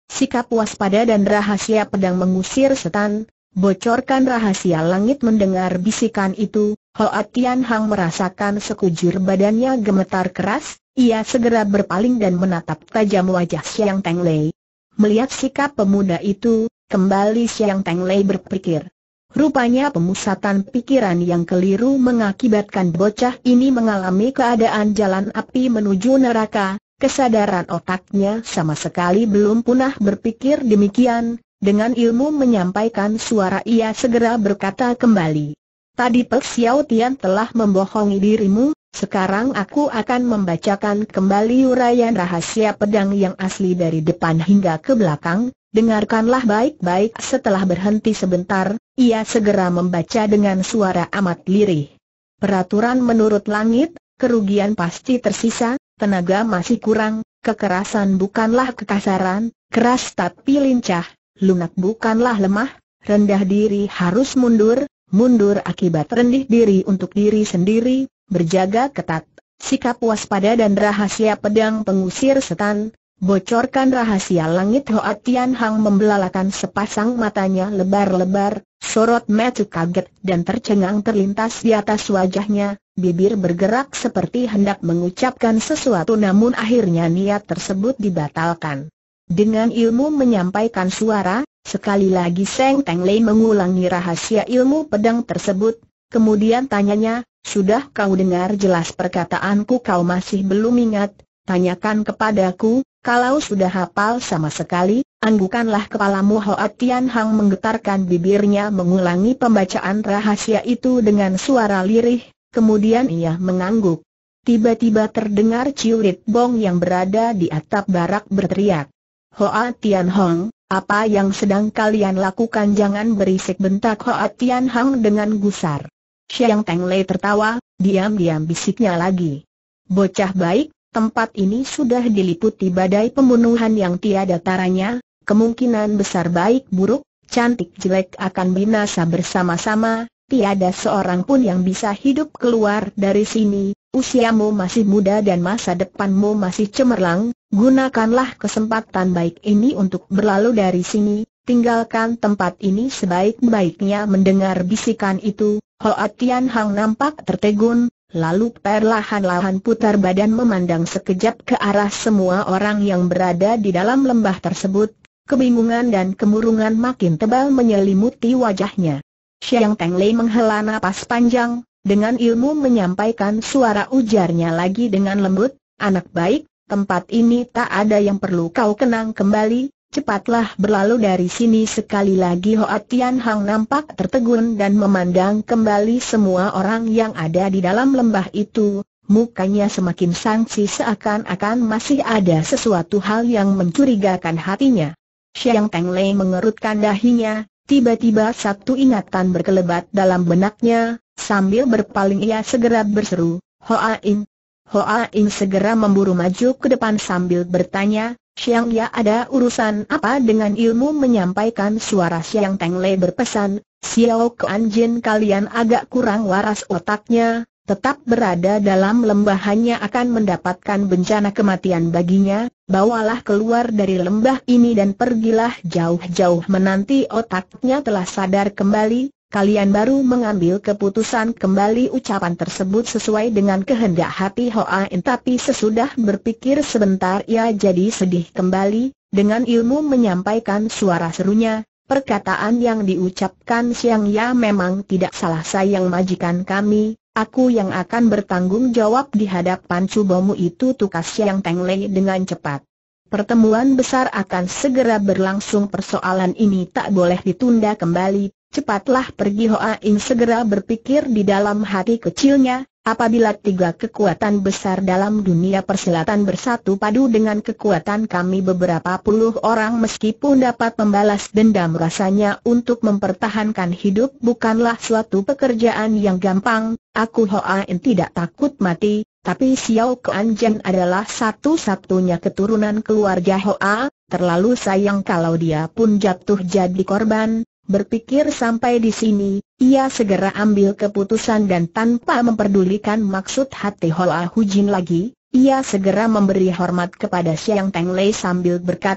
sikap waspada dan rahasia pedang mengusir setan, bocorkan rahasia langit. Mendengar bisikan itu, Hoa Tian Hang merasakan sekujur badannya gemetar keras. Ia segera berpaling dan menatap tajam wajah Siang Teng Lei. Melihat sikap pemuda itu, kembali Siang Teng Lei berpikir. Rupanya pemusatan pikiran yang keliru mengakibatkan bocah ini mengalami keadaan jalan api menuju neraka. Kesadaran otaknya sama sekali belum punah berpikir demikian. Dengan ilmu menyampaikan suara ia segera berkata kembali. Tadi Pek Xiao Tian telah membohongi dirimu, sekarang aku akan membacakan kembali uraian rahasia pedang yang asli dari depan hingga ke belakang. Dengarkanlah baik-baik. Setelah berhenti sebentar, ia segera membaca dengan suara amat lirih. Peraturan menurut langit, kerugian pasti tersisa, tenaga masih kurang, kekerasan bukanlah kekasaran, keras tapi lincah, lunak bukanlah lemah, rendah diri harus mundur, mundur akibat rendah diri untuk diri sendiri, berjaga ketat, sikap waspada dan rahasia pedang pengusir setan. Bocorkan rahasia langit. Hoa Tian Hang membelalakan sepasang matanya lebar-lebar, sorot mata kaget dan tercengang terlintas di atas wajahnya, bibir bergerak seperti hendak mengucapkan sesuatu namun akhirnya niat tersebut dibatalkan. Dengan ilmu menyampaikan suara, sekali lagi Seng Teng Lei mengulangi rahasia ilmu pedang tersebut, kemudian tanyanya, sudah kau dengar jelas perkataanku? Kau masih belum ingat? Tanyakan kepadaku. Kalau sudah hafal sama sekali, anggukanlah kepalamu. Hoa Tian Hang menggetarkan bibirnya mengulangi pembacaan rahasia itu dengan suara lirih, kemudian ia mengangguk. Tiba-tiba terdengar Ciurit Bong yang berada di atap barak berteriak. Hoa Tian Hang, apa yang sedang kalian lakukan? Jangan berisik, bentak Hoa Tian Hang dengan gusar. Siang Teng Lei tertawa, diam-diam bisiknya lagi. Bocah baik. Tempat ini sudah diliputi badai pembunuhan yang tiada taranya, kemungkinan besar baik buruk, cantik jelek akan binasa bersama-sama, tiada seorang pun yang bisa hidup keluar dari sini. Usiamu masih muda dan masa depanmu masih cemerlang, gunakanlah kesempatan baik ini untuk berlalu dari sini, tinggalkan tempat ini sebaik-baiknya. Mendengar bisikan itu, Hoa Tian Hang nampak tertegun. Lalu perlahan-lahan putar badan memandang sekejap ke arah semua orang yang berada di dalam lembah tersebut. Kebingungan dan kemurungan makin tebal menyelimuti wajahnya. Siang Teng Lei menghela napas panjang, dengan ilmu menyampaikan suara ujarnya lagi dengan lembut, anak baik, tempat ini tak ada yang perlu kau kenang kembali. Cepatlah berlalu dari sini. Sekali lagi Hoa Tian Hang nampak tertegun dan memandang kembali semua orang yang ada di dalam lembah itu. Mukanya semakin sangsi seakan-akan masih ada sesuatu hal yang mencurigakan hatinya. Siang Teng Lei mengerutkan dahinya, tiba-tiba satu ingatan berkelebat dalam benaknya, sambil berpaling ia segera berseru, Hoa Ing. Hoa Ing segera memburu maju ke depan sambil bertanya, Siang Ya, ada urusan apa? Dengan ilmu menyampaikan suara Siang Teng Lei berpesan, Xiao Kuan Jin, kalian agak kurang waras otaknya, tetap berada dalam lembah hanya akan mendapatkan bencana kematian baginya, bawalah keluar dari lembah ini dan pergilah jauh-jauh. Menanti otaknya telah sadar kembali, kalian baru mengambil keputusan kembali. Ucapan tersebut sesuai dengan kehendak hati Hoa In, tapi sesudah berpikir sebentar ia jadi sedih kembali. Dengan ilmu menyampaikan suara serunya, perkataan yang diucapkan Siang Ya memang tidak salah. Sayang majikan kami, aku yang akan bertanggung jawab di hadapan cubomu itu, tukas Siang Teng Lei dengan cepat. Pertemuan besar akan segera berlangsung, persoalan ini tak boleh ditunda kembali. Cepatlah pergi. Hoa In segera berpikir di dalam hati kecilnya, apabila tiga kekuatan besar dalam dunia persilatan bersatu padu dengan kekuatan kami beberapa puluh orang, meskipun dapat membalas dendam, rasanya untuk mempertahankan hidup bukanlah suatu pekerjaan yang gampang. Aku Hoa In tidak takut mati, tapi Xiao Kuan Jin adalah satu-satunya keturunan keluarga Hoa, terlalu sayang kalau dia pun jatuh jadi korban. Berpikir sampai di sini, ia segera ambil keputusan dan tanpa memperdulikan maksud hati Hoa Hujin lagi, ia segera memberi hormat kepada Siang Teng Lei sambil berkata,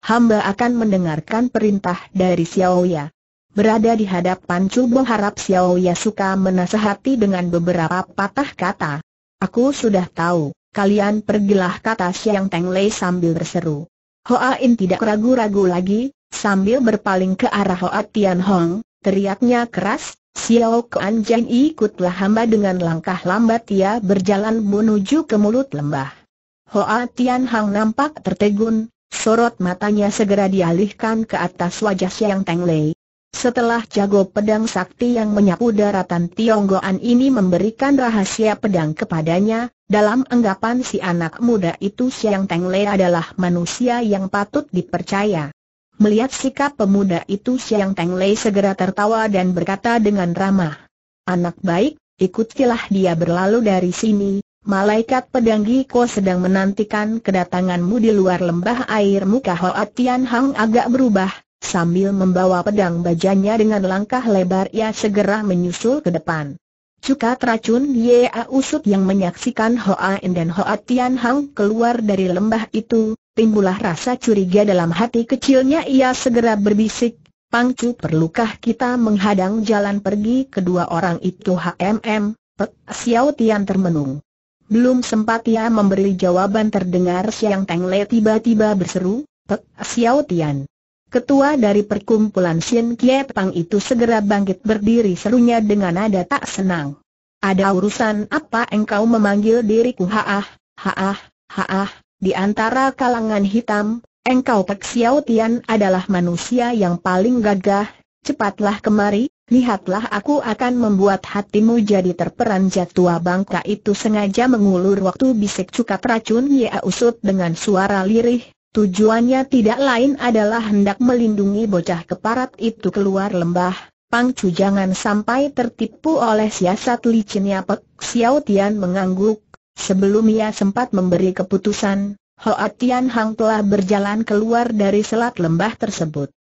hamba akan mendengarkan perintah dari Xiao Ya. Berada di hadapan Chu Bo harap Xiao Ya suka menasehati dengan beberapa patah kata. Aku sudah tahu, kalian pergilah, kata Siang Teng Lei sambil berseru. Hoa In tidak ragu-ragu lagi, sambil berpaling ke arah Hoa Tian Hong, teriaknya keras, Xiao Kuan Jeng, ikutlah hamba. Dengan langkah lambat ia berjalan menuju ke mulut lembah. Hoa Tian Hong nampak tertegun, sorot matanya segera dialihkan ke atas wajah Siang Teng Lei. Setelah jago pedang sakti yang menyapu daratan Tionggoan ini memberikan rahasia pedang kepadanya, dalam anggapan si anak muda itu Siang Teng Lei adalah manusia yang patut dipercaya. Melihat sikap pemuda itu, Siang Teng Lei segera tertawa dan berkata dengan ramah, "Anak baik, ikutilah dia berlalu dari sini. Malaikat pedang Giko sedang menantikan kedatanganmu di luar lembah air." Muka Hoa Tian Hang agak berubah. Sambil membawa pedang bajanya dengan langkah lebar ia segera menyusul ke depan. Cukat racun Ya Usut yang menyaksikan Hoa In dan Hoa Tian Hang keluar dari lembah itu, timbullah rasa curiga dalam hati kecilnya. Ia segera berbisik, "Pangcu, perlukah kita menghadang jalan pergi kedua orang itu?" "Hmm." Pek Xiao Tian termenung. Belum sempat ia memberi jawaban terdengar Siang Teng Lei tiba-tiba berseru, "Pek Xiao Tian." Ketua dari perkumpulan Sin Kie Pang itu segera bangkit berdiri, serunya dengan nada tak senang. "Ada urusan apa engkau memanggil diriku Haah, Haah, Haah? Di antara kalangan hitam, engkau Pek Xiao Tian adalah manusia yang paling gagah. Cepatlah kemari, lihatlah aku akan membuat hatimu jadi terperanjat." Tua bangka itu sengaja mengulur waktu, bisik cukat racun Ya Usut dengan suara lirih. Tujuannya tidak lain adalah hendak melindungi bocah keparat itu keluar lembah. "Pangcu, jangan sampai tertipu oleh siasat licinnya." Pek Xiao Tian mengangguk. Sebelum ia sempat memberi keputusan, Hoa Tian Hang telah berjalan keluar dari selat lembah tersebut.